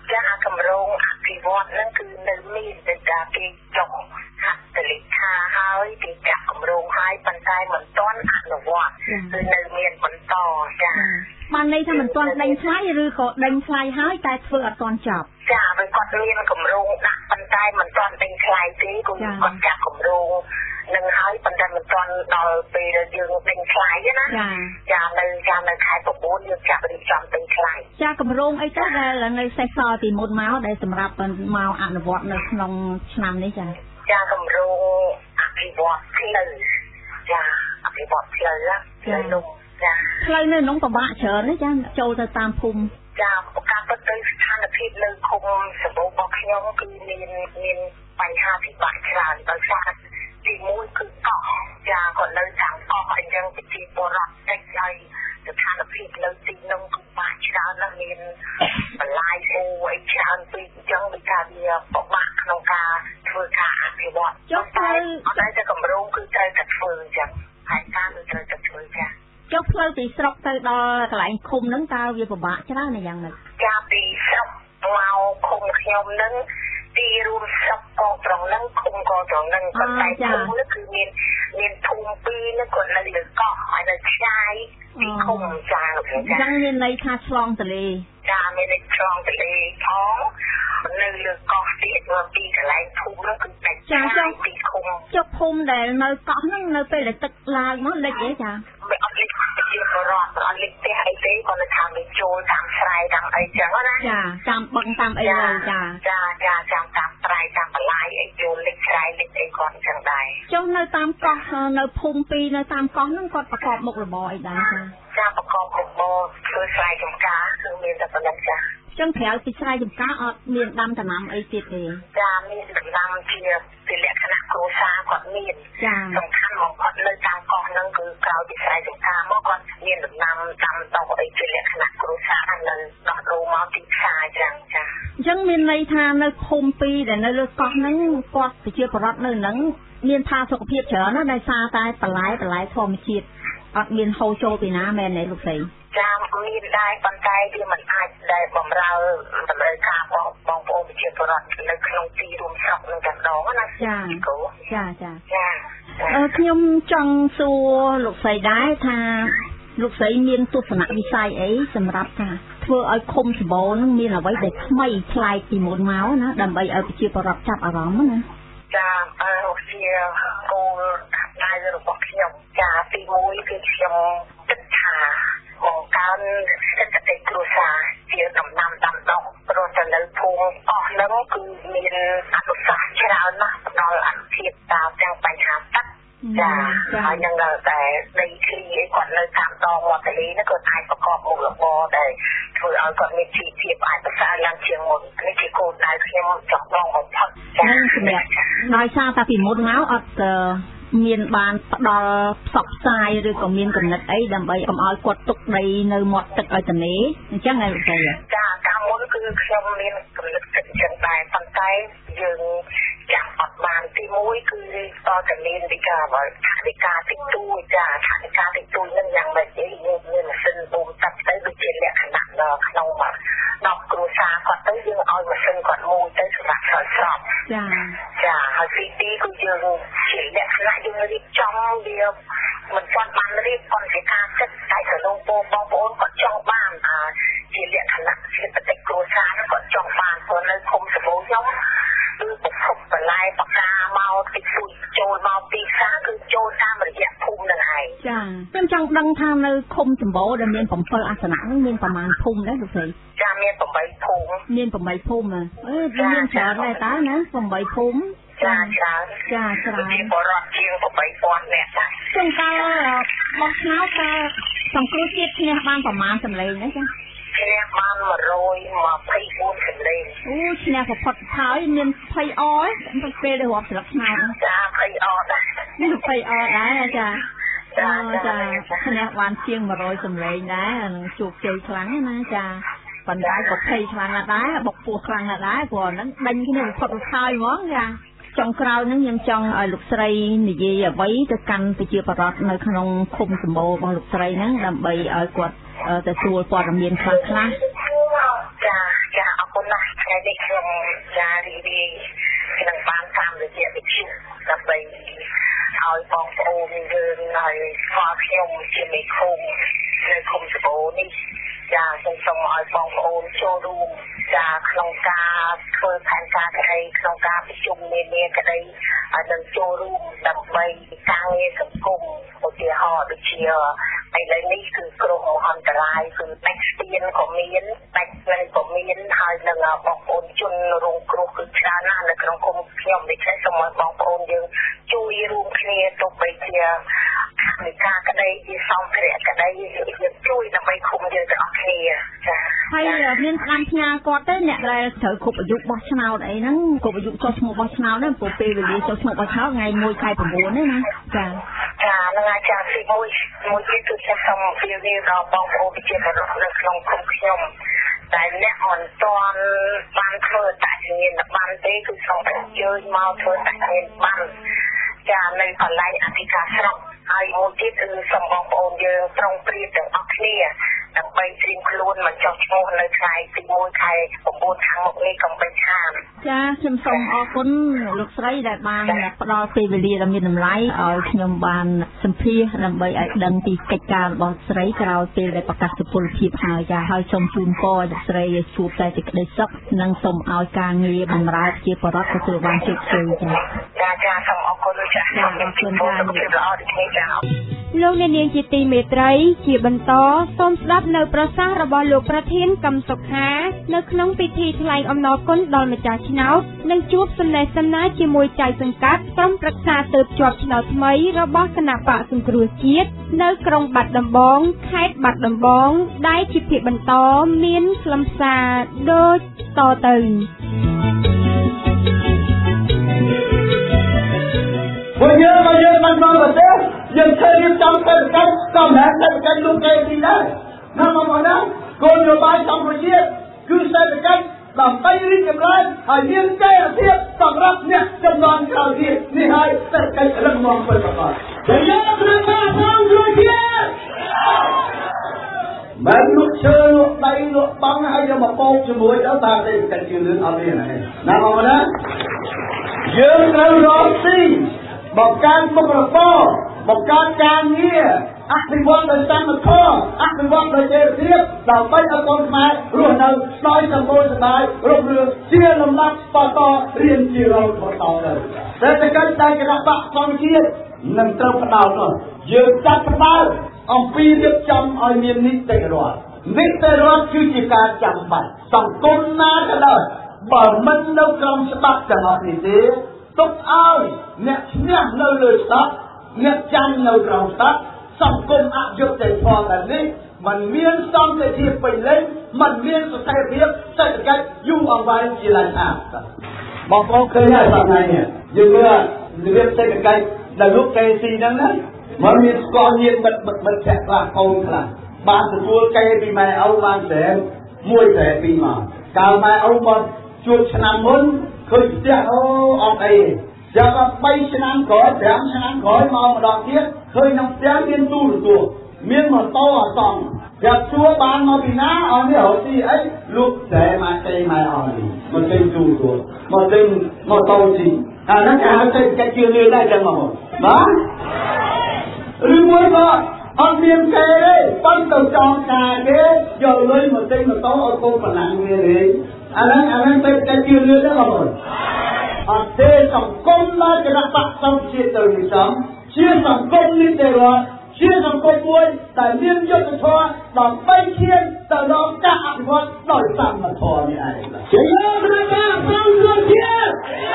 គេចុះហត្ថលេខាហើយគេចាក់គម្រោងហើយប៉ុន្តែមិនទាន់អនុវត្តគឺនៅមានបន្តចាបានន័យថាមិនទាន់ដេញថ្លៃឬក៏ដេញថ្លៃហើយតែធ្វើអត់ទាន់ចប់ចាពេលគាត់មានគម្រោងដាក់ប៉ុន្តែមិនទាន់ដេញថ្លៃទេគាត់ចាក់គម្រោងនឹងហើយប៉ុន្តែមិនទាន់ដល់ពេលយើងដេញថ្លៃណាចានៅខែ9យើងចាក់រៀបចំដេញថ្លៃចាគម្រោងអីទៅដែលនៅសេសសល់ពីមុនមកដែលសម្រាប់មកអនុវត្តនៅក្នុងឆ្នាំនេះចាគម្រោងអភិវឌ្ឍផ្លូវចាអភិវឌ្ឍផ្លូវនោះចាផ្លូវនៅក្នុងពិបាកច្រើនណាចាចូលទៅតាមភូមិចាប្រកាសទៅស្ថានភាពនៅឃុំសម្បូររបស់ខ្ញុំគឺមានបញ្ហាពិបាកច្រើនដោយសារទីមួយគឺកោះចាក៏នៅតាមកោះអីចឹងប្រជាពលរដ្ឋតិចហើយស្ថានភាពនៅទីនោះគឺបាក់ច្រើនណាស់មានបន្លាយអូអីច្រើនពេកអញ្ចឹងដូចថាវាពិបាកក្នុងការធ្វើការអភិវឌ្ឍចុះទៅអត់តែគម្រោងគឺត្រូវតែធ្វើអញ្ចឹងហើយការគឺត្រូវតែធ្វើចាចុះផ្លូវពីស្រុកទៅដល់កន្លែងឃុំហ្នឹងតើវាពិបាកច្រើនណាស់យ៉ាងម៉េចចាពីស្រុកមកឃុំខ្ញុំហ្នឹងទីរួមស្រុកកងត្រង់ហ្នឹងឃុំកងត្រង់ហ្នឹងប៉ុន្តែឃុំនេះគឺមានភូមិពីរនេះគាត់នៅលើកោះហើយនៅឆ្ងាយពីឃុំចាលោកគ្រូចាអញ្ចឹងមានន័យថាឆ្លងទន្លេចាមានន័យឆ្លងទន្លេផងនៅលើកោះទៀតមកពីកន្លែងភូមិហ្នឹងគឺតែចាពីឃុំចុះភូមិដែលនៅកោះហ្នឹងនៅពេលដែលទឹកឡើងមកលិចទេចាវាអត់លិចជាបរតអត់លិចទេអីទេគាត់នៅថាវាចូលតាមស្រែតាមអីចឹងណាចាតាមបឹងតាមអីទៅចាតាមស្រែតាមបន្លាយអីចូលលិចស្រែលិចអីគាត់ចឹងដែរចុះនៅតាមកោះនៅភូមិពីរនៅតាមកោះហ្នឹងគាត់ប្រកបមុខរបរអីដែរចាប្រកបមុខរបរធ្វើស្រែចម្ការគឺមានតែប៉ុណ្្នឹងចាចឹងក្រៅពីស្រែចម្ការអត់មានដាំដំណាំអីទៀតទេចាមានដំណាំជាលក្ខណៈគ្រួសារគាត់មានសំខាន់បំផុតនៅតាមកោះហ្នឹងគឺក្រៅពីស្រែចម្ការមកគាត់មានដំណាំដាំដុះអីជាលក្ខណៈគ្រួសារនៅដោះដូរមកទីផ្សារចឹងចាអញ្ចឹងមានន័យថានៅឃុំពីរដែលនៅលើកោះហ្នឹងគាត់ប្រជាពលរដ្ឋនៅហ្នឹងមានផាសុខភាពច្រើនណាស់ដោយសារតែបន្លែធម្មជាតិអត់មានហូរចូលពីណាមែនទេលោកស្រីចាមានដែរប៉ុន្តែវាមិនអាចដែលបំរើតម្រូវការបងប្អូនប្រជាពលរដ្ឋនៅក្នុងទីរួមស្រុកនឹងតែម្ដងណាចាខ្ញុំចង់សួរលោកស្រីដែរថាលោកស្រីមានទស្សនៈវិស័យអីសម្រាប់ថាធ្វើឲ្យឃុំសម្បូរនឹងមានអ្វីដែលថ្មីប្លែកពីមុនមកណាដើម្បីឲ្យប្រជាពលរដ្ឋចាប់អារម្មណ៍ណាចាជាគោលដៅរបស់ខ្ញុំចាទី1គឺខ្ញុំគិតថាបង្កើនសេដ្ឋកិច្ចគ្រួសារជាដំណាំដាំដុះព្រោះតែនៅភូមិអស់ហ្នឹងគឺមានអនុសាសន៍ច្រើនណាស់ផ្ដល់អនុភាពតាមទាំងបញ្ហាទឹកចាហើយនឹងតែដីធ្លីឯគាត់នៅតាមដងមាត់ទន្លេហ្នឹងគាត់អាចប្រកបមុខរបរដែលធ្វើឲ្យគាត់មានជីវភាពអាចប្រសើរឡើងជាងមុននេះជាគោលដៅខ្ញុំចង់បងបំផុតចាសម្រាប់ដោយសារតែពីមុនមកអត់មានបានផ្ដល់ផ្សព្វផ្សាយឬក៏មានកំណត់អីដើម្បីកុំឲ្យគាត់ទុកដីនៅមាត់ទឹកឲ្យទន្លេអញ្ចឹងឯងលោកស្រីចាកាលមុនគឺខ្ញុំមានកំណត់គិតអញ្ចឹងដែរប៉ុន្តែយើងចាំអត់បានទី1គឺតតែមានវិការបើថាវិការតិចតួចចាថាវិការតិចតួចនឹងយ៉ាងម៉េចទេយើងមានម៉ាស៊ីនបូមទឹកទៅដូចជាលក្ខណៈដល់ក្នុង10គ្រួសារគាត់ទៅយើងឲ្យម៉ាស៊ីនគាត់មួយទៅសម្រាប់ស្រោចស្រពចាហើយទី2គឺយើងជាលក្ខណៈយើងរៀបចំវាមិនទាន់បានរៀបគាត់ជាការគិតតែសរុបបងប្អូនគាត់ចង់បានជាលក្ខណៈសេដ្ឋកិច្ចគ្រួសារហ្នឹងគាត់ចង់បានព្រោះនៅឃុំសម្បូរខ្ញុំគឺប្រភពបន្លែបកាមកទីជួយចូលមកពីផ្សារគឺចូលតាមរយៈភូមិនឹងឯងចាខ្ញុំចង់ដឹងថានៅឃុំសម្បូរដែលមាន7អាសនៈហ្នឹងមានប្រមាណភូមិដែរលោកស្រីចាមាន8ភូមិមាន8ភូមិមានច្រើនដែរតើណា8ភូមិចាច្រើនពីបរិវត្តជាង8,000នាក់ដែរចឹងតើបោះឆ្នោតតើសង្គ្រោះជាតិឈ្នះបានប្រមាណសម្លេងណាចាឈ្នះបាន124សម្លេងឈ្នះប្រផុតហើយមាន20អពេលដែលរាប់ស្លឹកឆ្នោតចា20អដែរ 20អដែរចាឈ្នះបានជាង100សម្លេងដែរនឹងជោគជ័យខ្លាំងណាចាប៉ុន្តែក៏ភ័យខ្លាំងណាស់ដែរបុកពោះខ្លាំងណាស់ដែរព្រោះហ្នឹងដេញគ្នាប្រផុតហើយហ្មងចាចុងក្រោយហ្នឹងខ្ញុំចង់ឲ្យលោកស្រីនិយាយអ្វីទៅកាន់ប្រជាពលរដ្ឋនៅក្នុងឃុំសម្បូររបស់លោកស្រីហ្នឹងដើម្បីឲ្យគាត់ទទួលព័ត៌មានខ្លះចាអរគុណណាស់ថ្ងៃនេះខ្ញុំចារីករាយនឹងបានតាមរយៈវិទ្យុដើម្បីឲ្យបងប្អូនយើងហើយស្គាល់ខ្ញុំជាមេឃុំនៅឃុំសបោនេះចាសូមឲ្យបងប្អូនចូលរួមចាក្នុងការធ្វើផែនការក្តីក្នុងការប្រជុំនានាក្តីឲ្យនឹងចូលរួមដើម្បីការងារសង្គមឧទាហរណ៍ដូចជាឥឡូវនេះគឺគ្រោះមហន្តរាយគឺដាច់ស្ពានក៏មានដាច់ផ្លូវក៏មានហើយនឹងបងប្អូនជនរងគ្រោះគឺច្រើនណាស់នៅក្នុងឃុំខ្ញុំដូច្នេះសូមឲ្យបងប្អូនយើងជួយរួមគ្នាទោះបីជានៃការក្តីជាសម្ភារៈក្តីយើងជួយដើម្បីឃុំយើងទាំងអស់គ្នាចាហើយមានស្ដាំផ្ញើគាត់ទៅអ្នកដែលត្រូវគ្រប់អាយុបោះឆ្នោតអីហ្នឹងគ្រប់អាយុចុះឈ្មោះបោះឆ្នោតហ្នឹងព្រោះពេលវេលាចុះឈ្មោះបោះឆ្នោតថ្ងៃ1 ខែ 9 ហ្នឹងណាចានឹងអាចចាទីមួយទៀតគឺខ្ញុំសូមជម្រាបដល់បងប្អូនប្រជាពលរដ្ឋនៅក្នុងឃុំខ្ញុំតែអ្នកមិនទាន់បានធ្វើតច្ចញ្ញាណប័ណ្ណទេគឺសូមអញ្ជើញមកធ្វើតច្ចញ្ញាណប័ណ្ណចានៅកន្លែងអធិការស្រុកហើយមួយទៀតគឺសូមបងប្អូនយើងប្រុងប្រៀបទាំងអស់គ្នាដើម្បីត្រៀមខ្លួនមកចុះឈ្មោះនៅថ្ងៃទី1 ខែ 9 ខាងមុខនេះកុំបីខានចាខ្ញុំសូមអរគុណលោកស្រីដែលបានផ្ដល់ពេលវេលាដ៏មានតម្លៃឲ្យខ្ញុំបានសម្ភាសដើម្បីឲ្យដឹងពីកិច្ចការរបស់ស្រីក្រោយពេលដែលប្រកាសសុពលភាពហើយចាហើយសូមជូនពរលោកស្រីឲ្យជួបតែសេចក្តីសុខនិងសូមឲ្យការងារបម្រើជាបរិបទទទួលបានជោគជ័យចាសូមអរគុណចាសូមជូនពរសុខភាពល្អដូចគ្នាចាលោកអ្នកនាងជាទីមេត្រីជាបន្តសូមស្ដាប់នៅប្រសាសន៍របស់លោកប្រធានកឹមសុខានៅក្នុងពិធីថ្លែងអំណរគុណដល់ម្ចាស់ឆ្នោតនិងជួបសំណេះសំណាលជាមួយចៅសង្កាត់ក្រុមប្រឹក្សាទើបជាប់ឆ្នោតថ្មីរបស់គណៈបកសង្គ្រោះជាតិនៅក្រុងបាត់ដំបងខេត្តបាត់ដំបងដែលជាភាគបន្តមានខ្លឹមសារដូចតទៅពួកយើងបានមកប្រទេសយើងเคยរៀបចំកិច្ចការក៏មិនកិច្ចការលោកគេទីដែរណាមកណាគោលនយោបាយសម្ភារជាតិគឺសេដ្ឋកិច្ចដើម្បីរីកចម្រើនហើយមានចីរភាពសម្រាប់អ្នកចំនួនក្រោយទៀតនេះហើយសេដ្ឋកិច្ចរឹងមាំពិតប្រាកដយើងត្រូវបានផងជួយទៀតបានលក់ឈើលក់ដីលក់បងហើយយកមកបោកជាមួយទៅតាមសេដ្ឋកិច្ចជាលឿនអត់មានណាមកណាយើងត្រូវរកស៊ីបង្កើនមុខរបរបង្កើនការងារអភិវឌ្ឍដោយសមធម៌អភិវឌ្ឍដោយចីរភាពដើម្បីឲ្យកូនខ្មែររស់នៅដោយសម្បូរសប្បាយរុងរឿងជាលំដាប់បន្តរៀនជារហូតបន្តទៅសេដ្ឋកិច្ចដែលគណៈបកសង្គ្រោះជាតិនឹងត្រូវផ្ដោតនោះយើងចាត់ផ្ដើមអំពីរៀបចំឲ្យមាននីតិរដ្ឋគឺជាការចាំបាច់សង្គមណាក៏ដោយបើមិននៅក្រោមច្បាប់ទាំងអស់នេះទេទុកឲ្យអ្នកឈ្នះនៅលើច្បាប់អ្នកចាំនៅក្រោមច្បាប់សង្គមអយុត្តិធម៌តែនេះมันមានសន្តិភាពពេញលេញมันមានស្ថិរភាពសេដ្ឋកិច្ចយូរអង្វែងជាលក្ខណៈបងប្អូនឃើញហើយបាទនេះយើងមើលរបៀបសេដ្ឋកិច្ចដែលលោកកេស៊ីហ្នឹងណាมันមានស្គាល់ញាតិមិត្តភក្តិខ្លះកូនខ្លះបានទទួលកេពីម៉ែឪបានតែ1តែ2មកកាលម៉ែឪមកជួបឆ្នាំមុនឃើញផ្ទះអត់អីចាំ3ឆ្នាំក្រោយ5ឆ្នាំក្រោយមកម្ដងទៀតឃើញក្នុងផ្ទះមានទូរទស្សន៍មានម៉ូតូអសង្ឃចាំសួរបានមកពីណាអត់នេះរកស៊ីអីលោកតែម៉ែអត់នេះមកទិញទូរទស្សន៍មកទិញម៉ូតូជីអាហ្នឹងគេហៅតែកិច្ចជឿនឿនដែរចឹងមកបាទឬមួយក៏អត់មានគេទេប៉ុន្តែចង់ការគេយកលុយមកទិញម៉ូតូឲ្យកូនប្រឡាំងវាទេអាហ្នឹងទៅកិច្ចជឿនឿនដែរបងអត់ទេសង្គមដែលគណៈបកសង្គ្រោះជាតិទៅនេះសំជាសង្គមនេះទេរដ្ឋជាសង្គមមួយដែលមានយុទ្ធធម៌ដើម្បីឈានទៅដល់ការអភិវឌ្ឍដោយសមធម៌នេះឯងជាគណៈបកសង្គ្រោះជាតិ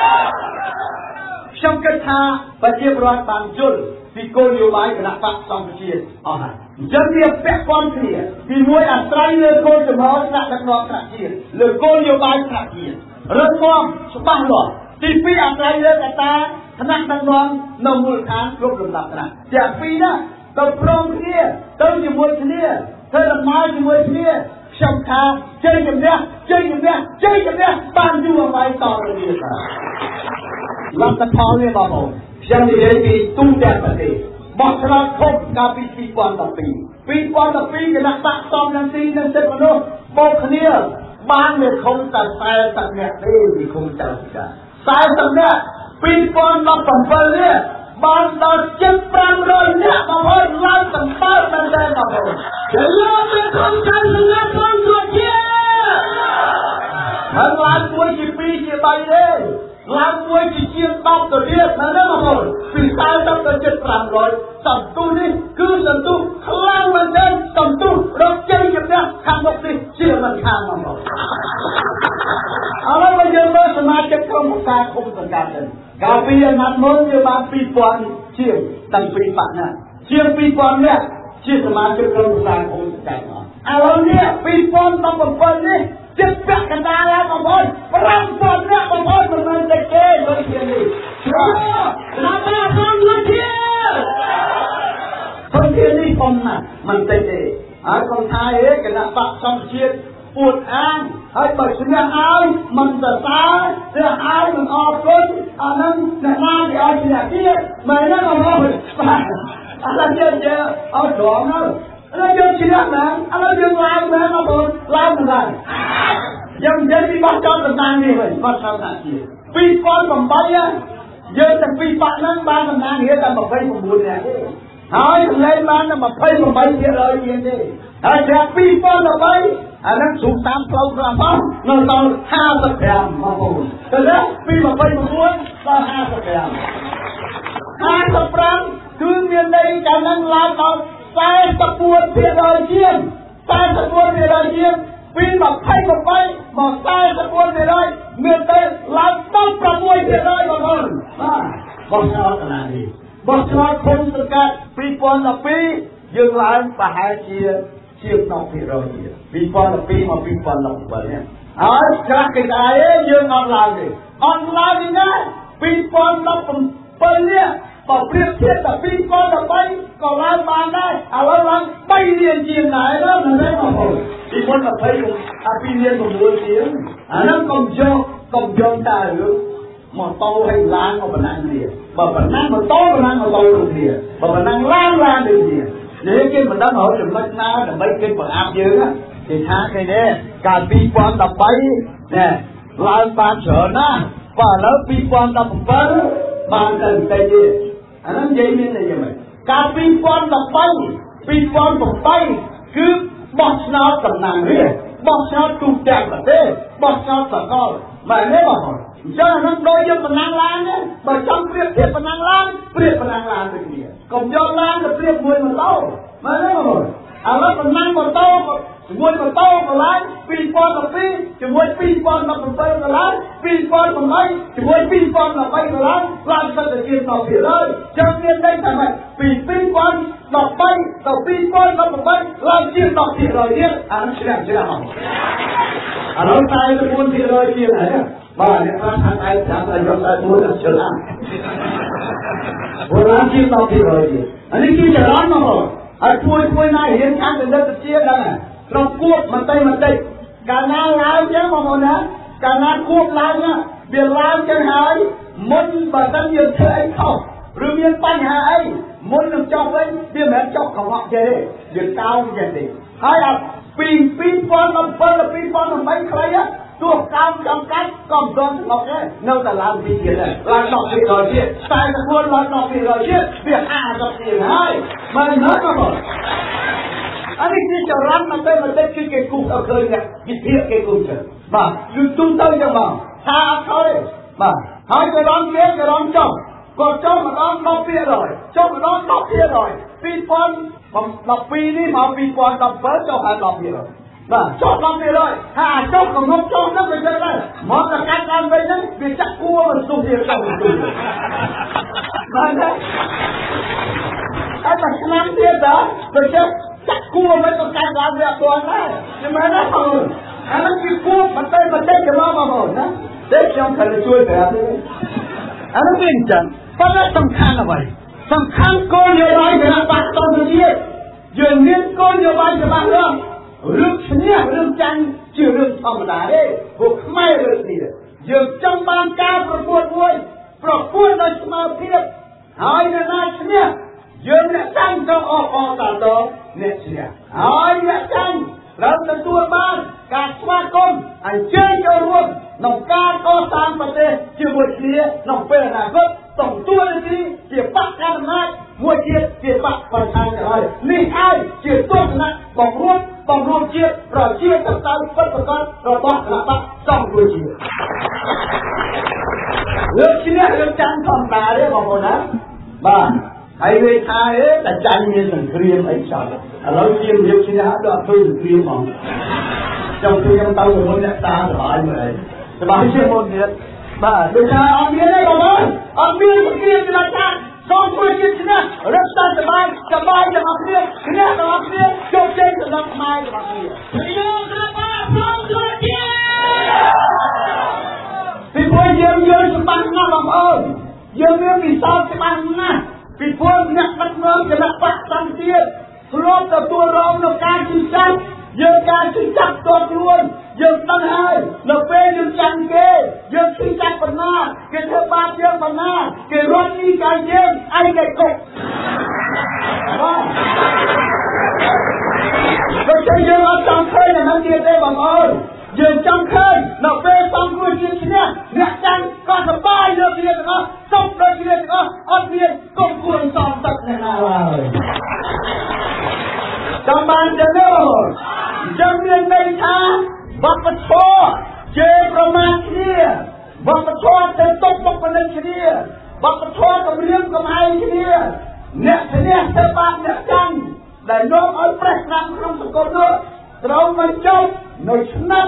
ខ្ញុំគិតថាប្រជាពលរដ្ឋបានយល់ពីគោលនយោបាយគណៈបកសង្គ្រោះជាតិអស់ហើយអញ្ចឹងវាពាក់ព័ន្ធគ្នាទីមួយអាស្រ័យលើគោលចំណងថ្នាក់ដឹកនាំថ្នាក់ជាតិលើគោលនយោបាយថ្នាក់ជាតិរឹងមាំច្បាស់លាស់ទី2អាស្រ័យលើកត្តាថ្នាក់ដឹកនាំនៅមូលដ្ឋានគ្រប់លំដាប់ថ្នាក់ទាំងពីរណាទៅព្រមគ្នាទៅជាមួយគ្នាធ្វើដំណើរជាមួយគ្នាខ្ញុំថាជ័យជំនះបានយូរអង្វែងតទៅទៀតលទ្ធផលនេះបងប្អូនខ្ញុំនិយាយពីទូទាំងប្រទេសបោះឆ្នោតធំកាលពី2012គណៈបកសំរងស៊ីនិងសិទ្ធិមនុស្សបូកគ្នាបានវាខំតែ40 នាក់ទេពីគុំចៅស្កា 40 នាក់2017នេះបានដល់ជិត500នាក់បងប្អូនឡើងសម្បើមមែនទេបងប្អូនជាលើកពីក្រុមការងារក្រុមគ្រួសារហើយឡើងមួយជា2ជា3ទេឡើងមួយជា10ទៅទៀតមែនទេបងប្អូនពី40ទៅជិត500សន្ទុះនេះគឺសន្ទុះខ្លាំងមែនទេសន្ទុះរកជ័យជំនះខាងមុខនេះជាមិនខានបងប្អូនឥឡូវមកយើងមើលសមាជិកក្រុមប្រឹក្សាគុំសង្កាត់ទៅកាលពីអាណត្តិមុនយើងបាន2000ជាងតាំងពីបាក់ណាជាង2000នាក់ជាសមាជិកក្រុមប្រឹក្សាគុំសង្កាត់មកឥឡូវនេះ2017នេះជិតពាក់កណ្ដាលហើយបងប្អូន5000នាក់បងប្អូនមិនមែនតែគេដូចជានេះណាស់ណាស់ផងលោកជាคนที่นี่ผมนะมันเตะคนไทยคณะปักช่องเชียร์ปวดอ้างให้เปิดเสื้ออ้ายมันจะตายเสื้ออ้ายมันออกก้นอันนั้นหน้าที่เอาเสียเกี้ยไม่นั่งเอาเลยอะไรเยอะๆเอาสองนะอะไรเยอะเชียร์นะอะไรเยอะลายนะมาบนลายมันได้ยังเยอะที่บ้านจอดต่างๆนี่เลยบ้านชาวนาเชียร์ปีก่อนผมไปเยอะแต่ปีปักนั้นบ้านต่างๆเยอะแต่ผมไปผมบุญเนี่ยហើយលេងបានតែ28%ទៀតទេហើយจากពីប៉ុណ្ណឹងទៅអានឹងสูงតាមផ្លូវខ្លះផងនៅដល់55បងប្អូនទៅពី29ដល់55គឺមានន័យកាលនឹងឡើងដល់44%ជាង44%ជាងពី28មក44%មានតែឡើងដល់6%បងប្អូនបាទបងឆ្នោតណានេះបោះឆ្នោតគុំសង្កាត់2012យើងឡើងប្រហែលជាជាង10%ទៀត2012មក2017នេះហើយឆ្លាស់គេដែរយើងអត់ឡើងទេអត់ឡើងទេណា2017នេះបើប្រៀបធៀបតែ2013ក៏ឡើងបានដែរឥឡូវឡើង3លានជាងដែរណាមិនមែនបងប្អូន2020អា2លាន9ជាងអាហ្នឹងកុំយកតែរឿងម៉ូតូឲ្យឡានមកបណ្ណាគ្នាបើបណ្ណាម៉ូតូបណ្ណាម៉ូតូដូចគ្នាបើបណ្ណាឡានដូចគ្នានេះគេមិនដឹងហើយចំណុចណាដើម្បីគេបង្អាប់យើងគេថាគេនេះកាល2013ណែឡើងបានច្រើនណាស់បើឥឡូវ2017បានតែបន្តិចទេអាហ្នឹងនិយាយមានតែយ៉ាងម៉េចកាល2017គឺបោះឆ្នោតតំណាងរាស្ត្របោះឆ្នោតទូទាំងប្រទេសបោះឆ្នោតសកលមែនទេបងប្អូនអញ្ចឹងអានឹងដូចយើងបណ្ណាំងឡានទេបើចង់ប្រៀបធៀបបណ្ណាំងឡានដូចគ្នាកុំយកឡានទៅប្រៀបមួយម៉ូតូមែនទេបងប្អូនឥឡូវបណ្ណាំងម៉ូតូជាមួយម៉ូតូកន្លែង2012ជាមួយ2017កន្លែង2008ជាមួយ2013កន្លែងឡើងទៅជាង10%ចឹងមានន័យថាម៉េចពី2013ទៅ2018ឡើងជាង10%ទៀតអានេះច្រើនឥឡូវ44%ជាងហើយបាទអ្នកខ្លះថាឯងចាំតែយកតែមួយទៅច្រើនឡើងជាង10%ទៀតអានេះគឺចរន្តមកហើយជួយណារៀនខាងវិទ្យាវិទ្យាដែរเราควบมันการน้าล้างยังมาหมดนะการน้าควบล้างนะเบียร์ล้างจะหายมุนแบบนั้นยืนเฉยเขาหรือมีปัญหาไอ้มุนหนึ่งจอกไว้เบียร์แม่จอกของhọ chơiยืนเก้าอย่างนี้ให้อ่ะปีปอนมันเปิดปีปอนมันไม่ใครอ่ะตัวกามจำกัดกอมโดนหลอกเนี่ยเน่าแต่ล้างปีเดียวเลยล้างดอกปีร้อยเชี่ยตายตะควรล้างดอกปีร้อยเชี่ยเบียร์5 ดอกปีให้มันเนื้อก็หมดอันนี้ที่จะรันมันได้คือเกี่ยวกับเคยเนี่ยยิ่งเพี้ยเกี่ยวกับบ้าอยู่ตุ้งเต้าจังบ้าถ้าเขาเลยบ้าหายจะร้องเกี้ยจะร้องจ้องก็จ้องมาร้องนอกเพี้ยเลยจ้องมาร้องนอกเพี้ยเลยปีปอนเราปีนี้มาปีปอนเราเปิดจ้องหานอกเพี้ยเลยบ้าจ้องนอกเพี้ยเลยถ้าจ้องกับนกจ้องนั่นเป็นยังไงมองจากการไปนั้นเบียจักกู้มันสุ่มเพี้ยจ้องสุ่มมาเนี่ยไอ้แบบน้ำเพี้ยจ้ะเป็นเจ้าจักกู้ไม่ต้องการการเรียกตัวนะใช่ไหมนะพ่ออันนั้นคือกู้มันเต้จะมาหมดนะเด็กยังเคยช่วยแบบนี้อันนั้นเป็นจังเพราะนั่นสำคัญอะไรสำคัญก้อนเยอะไปนะปักตอนนี้ยืนเน้นก้อนเยอะไปจะมาเรื่องเนี่ยเรื่องจังชื่อเรื่องธรรมดาเด้พวกไม่เรื่องนี้ยืนจังบางการประกวดมวยโดยสมาเพียบหายในนาเนี่ยยืนเนี่ยจังจะออกตาโตเนี่ยเสียหายเนี่ยจังเราจะตัวบ้านการสมาคมอันเชื่อจะรวมนำการก่อสร้างประเทศที่มមួយគ្នាក្នុងពេលអនាគតต้องទួលនេះជាបកការអំណាចមួយជាតិជាបកប្រឆាំងទៅហើយនេះហើយជាទស្សនៈបង្រួបជាតិប្រជាធិបតេយ្យពិតប្រាកដរបស់គណៈបកសង្គ្រោះជាតិលើកឈ្នះរឿងចាំធម្មតាទេបងប្អូនណាបាទហើយវាថាតែចាញ់មានសង្គ្រាមអីចោលឥឡូវជារៀបឈ្នះដល់ធ្វើសង្គ្រាមហ្មងចង់ជួយខ្ញុំទៅជាមួយអ្នកតាសบายមើលអីសบายជាងមុនទៀតបាទដូចថាអត់មានទេបងប្អូនអត់មានសង្គ្រាមចរាចរណ៍សងព្រោះជាតិឈ្នះរកស្ដាយសบายទាំងអស់គ្នាឈ្នះទាំងអស់គ្នាជោគជ័យសម្រាប់ខ្មែរទាំងអស់គ្នាយើងគណៈបកសង្គ្រោះជាតិពីព្រោះយើងយល់ច្បាស់ណាស់បងប្អូនយើងមានវិស័យច្បាស់ណាស់ពីព្រោះអ្នកដឹកនាំគណៈបកសង្គ្រោះជាតិធ្លាប់ទទួលរងនឹងការជិះចាប់យើងការជិះចាប់តខ្លួនយើងដឹងហើយនៅពេលយើងចាំគេយើងជិះចាប់ប៉ុណ្ណាគេធ្វើបាបយើងប៉ុណ្ណាគេរត់ពីកាយយើងអីគេកុកបើយើងអត់ចង់ឃើញអានោះទៀតទេបងប្អូនយើងចង់ឃើញនៅពេលសង្គ្រោះជាតិឈ្នះអ្នកចាញ់ក៏សប្បាយលើគ្នាទាំងអស់សុខដូចគ្នាទាំងអស់អត់មានកុំគួរសំទឹកអ្នកណាឡើយចាំបានទៅយើងមានន័យថាវប្បធម៌ជេរប្រមាថគ្នាវប្បធម៌ទៅទុកបុកម្នេញគ្នាវប្បធម៌គម្រាមកំហែងគ្នាអ្នកឈ្នះទៅបាបអ្នកចាញ់ដែលនាំឲ្យប្រេះស្រាំក្នុងសង្គមនោះត្រូវមកចុះនៅឆ្នាំ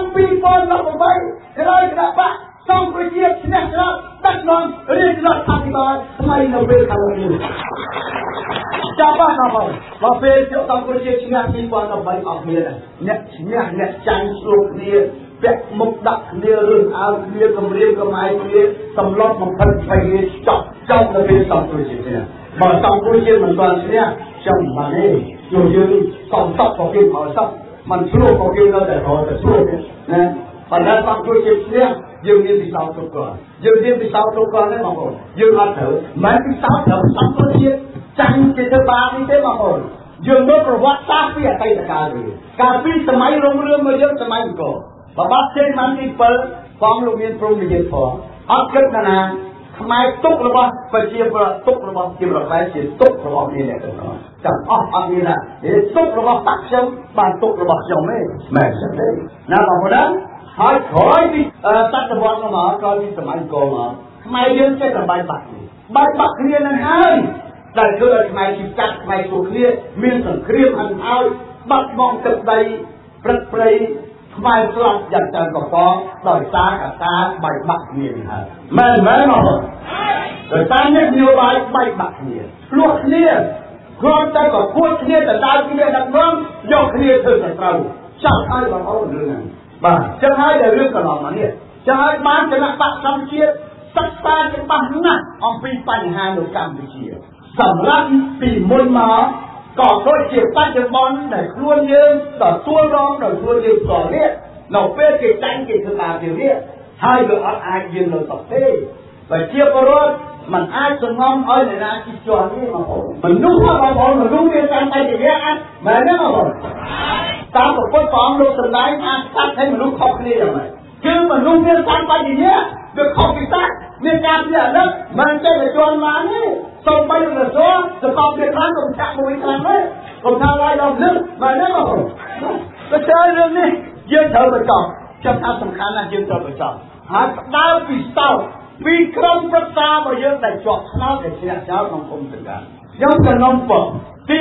2018ក្រោយគណៈបកសង្គ្រោះជាតិឈ្នះឆ្នោតដឹកនាំរាជរដ្ឋាភិបាលថ្មីនៅពេលខាងមុខនេះចាប់បានមកមកពេលជក់សង្គ្រោះជាតិឈ្នះ2018អស់គ្នាអ្នកឈ្នះអ្នកចាញ់ស្លុកគ្នាពាក់មុខដាក់គ្នារឿងអើគ្នាគម្រាមកំហែងគ្នាសម្លុតបំផិតភ័យគ្នាចប់នៅពេលសង្គ្រោះជាតិឈ្នះបើសង្គ្រោះជាតិមិនទាន់ឈ្នះចាំបានទេយើងសំតក់ក៏គេមកសក់มันឆ្លោះក៏គេនៅតែរត់តែឆ្លោះណាប៉ុន្តែសង្គ្រោះជាតិឈ្នះយើងមានពិសោធន៍គ្រប់គ្រាន់យើងមានពិសោធន៍គ្រប់គ្រាន់ទេបងប្អូនយើងអត់ត្រូវមិនពិសោធន៍ដល់សង្គ្រោះជាតិចាញ់គេធ្វើបាបនេះទេបងប្អូនយើងមើលប្រវត្តិសាស្ត្រពីអតីតកាលវិញកាលពីសម័យរុងរឿងមកយើងសម័យអង្គរបបាត់ចេញបានទី7បងលោកមានព្រមនិយាយផងអត់គិតណាខ្មែរទុករបស់ប្រជាពលរដ្ឋទុករបស់ជាប្រវែជាទុករបស់គ្នាអ្នកទាំងអស់ចាំអស់អត់មានណាទុករបស់តាក់ខ្ញុំបានទុករបស់ខ្ញុំទេមែនទេណាបងប្អូនណាហើយក្រោយពីសតវត្សមកក្រោយពីសម័យអង្គរមកខ្មែរយើងចេះតែបាយបាក់គ្នានឹងហើយដែលធ្វើឲ្យខ្មែរជីកាត់ខ្មែរទូគ្នាមានសង្គ្រាមអន្តហើយបាត់បង់ទឹកដីព្រឹកព្រៃខ្មែរស្លាប់យ៉ាងច្រើនកកដោយសារកត្តាបាយបាក់គ្នានេះហើយមែនមកដោយសារនេះនយោបាយបាយបាក់គ្នាឆ្លោះគ្នាគ្រាន់តែក៏ពួតគ្នាទៅដើរគ្នាដឹកនាំយកគ្នាធ្វើតែត្រូវចាស់ហើយបងប្អូនរឿងហ្នឹងបាទចឹងហើយដែលរឿងកន្លងមកនេះចឹងហើយបានគណៈបកសង្គ្រោះជាតិសិក្សាច្បាស់ណាស់អំពីបញ្ហានៅកម្ពុជាសម្រាប់ពីមុនមកក៏ដូចជាបច្ចុប្បន្នដែលខ្លួនយើងទទួលរងដោយខ្លួនយើងផ្ទាល់នេះនៅពេលគេចាញ់គេធ្វើការជានេះហើយវាអត់អាចយើងនៅសក់ទេបើជាពលរដ្ឋมันអាចសងំឲ្យអ្នកណាជិះជាន់នេះបងប្អូនមនុស្សបងប្អូនមនុស្សមានតាមតែជាអាចមែនទេបងប្អូនតាមប្រពុតព្រះអង្គលោកសម្ដែងថាសត្វហើយមនុស្សខុសគ្នាយ៉ាងម៉េចគឺមនុស្សមានតាមតែជាវាខុសពីសត្វមានការពិចារណាមិនចេះតែជាន់បានទេសូម្បីតែរសោសកបវាខ្លាំងក៏ចាក់មួយខ្លាំងដែរកុំថាឡើយដល់លឹកមែនទេបងប្អូនទៅchơiរឿងនេះយើងត្រូវបន្តចាំថាសំខាន់ណាស់យើងត្រូវបន្តហើយដើរពីសោពីក្រុមប្រឹក្សារបស់យើងដែលជាប់ឆ្នោតដែលជ្រះចោលក្នុងគុំសង្កាត់ខ្ញុំកណ្ដុំពរទី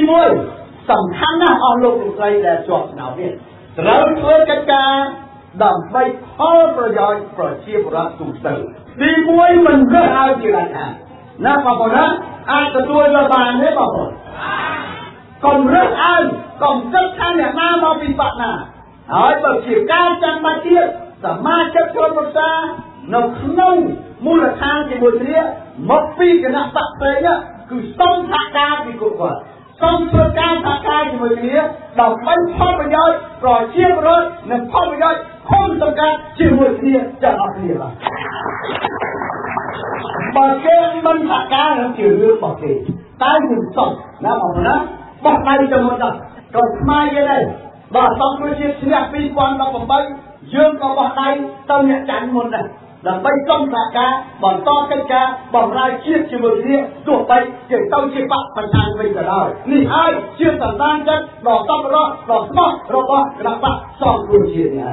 1សំខាន់ណាស់អស់លោកលោកស្រីដែលជាប់ឆ្នោតនេះត្រូវធ្វើកិច្ចការដើម្បីផលប្រយោជន៍ប្រជាពលរដ្ឋទូទៅទី1មិនរើសអើងជាដាច់ខាតណាបងប្អូនណាអាចទទួលយកបានទេបងប្អូនកុំរើសអើងកុំគិតថាអ្នកណាមកពីបកណាហើយបើជាការចាំបាច់ទៀតសមាជិកក្រុមប្រឹក្សានៅក្នុងមូលដ្ឋានជាមួយគ្នាមកពីគណៈបកផ្សេងគឺសុំសហការពីគ្រប់គាត់សូមធ្វើការសហការជាមួយគ្នាដើម្បីផលប្រយោជន៍ប្រជាពលរដ្ឋនិងផលប្រយោជន៍ឃុំសង្កាត់ជាមួយគ្នាទាំងអស់គ្នាបាទបើគេមិនសហការនឹងជារឿងរបស់គេតែយើងសុំណាបងប្អូនណាបោះដៃទៅមុនដល់ក៏ស្មារតីដែរបើសង្គ្រោះជាតិឈ្នះ2018យើងក៏បោះដៃទៅអ្នកចាញ់មុនដែរដើម្បីសុំសហការបន្តកិច្ចការបម្រើជាតិជាមួយគ្នាទោះបីជាទៅជាបកបញ្ហាវិញក៏ដោយនេះហើយជាសន្តានចិត្តដ៏សម្បរដ៏ស្មោះរបស់គណៈបកសង្គ្រោះជាតិនេះ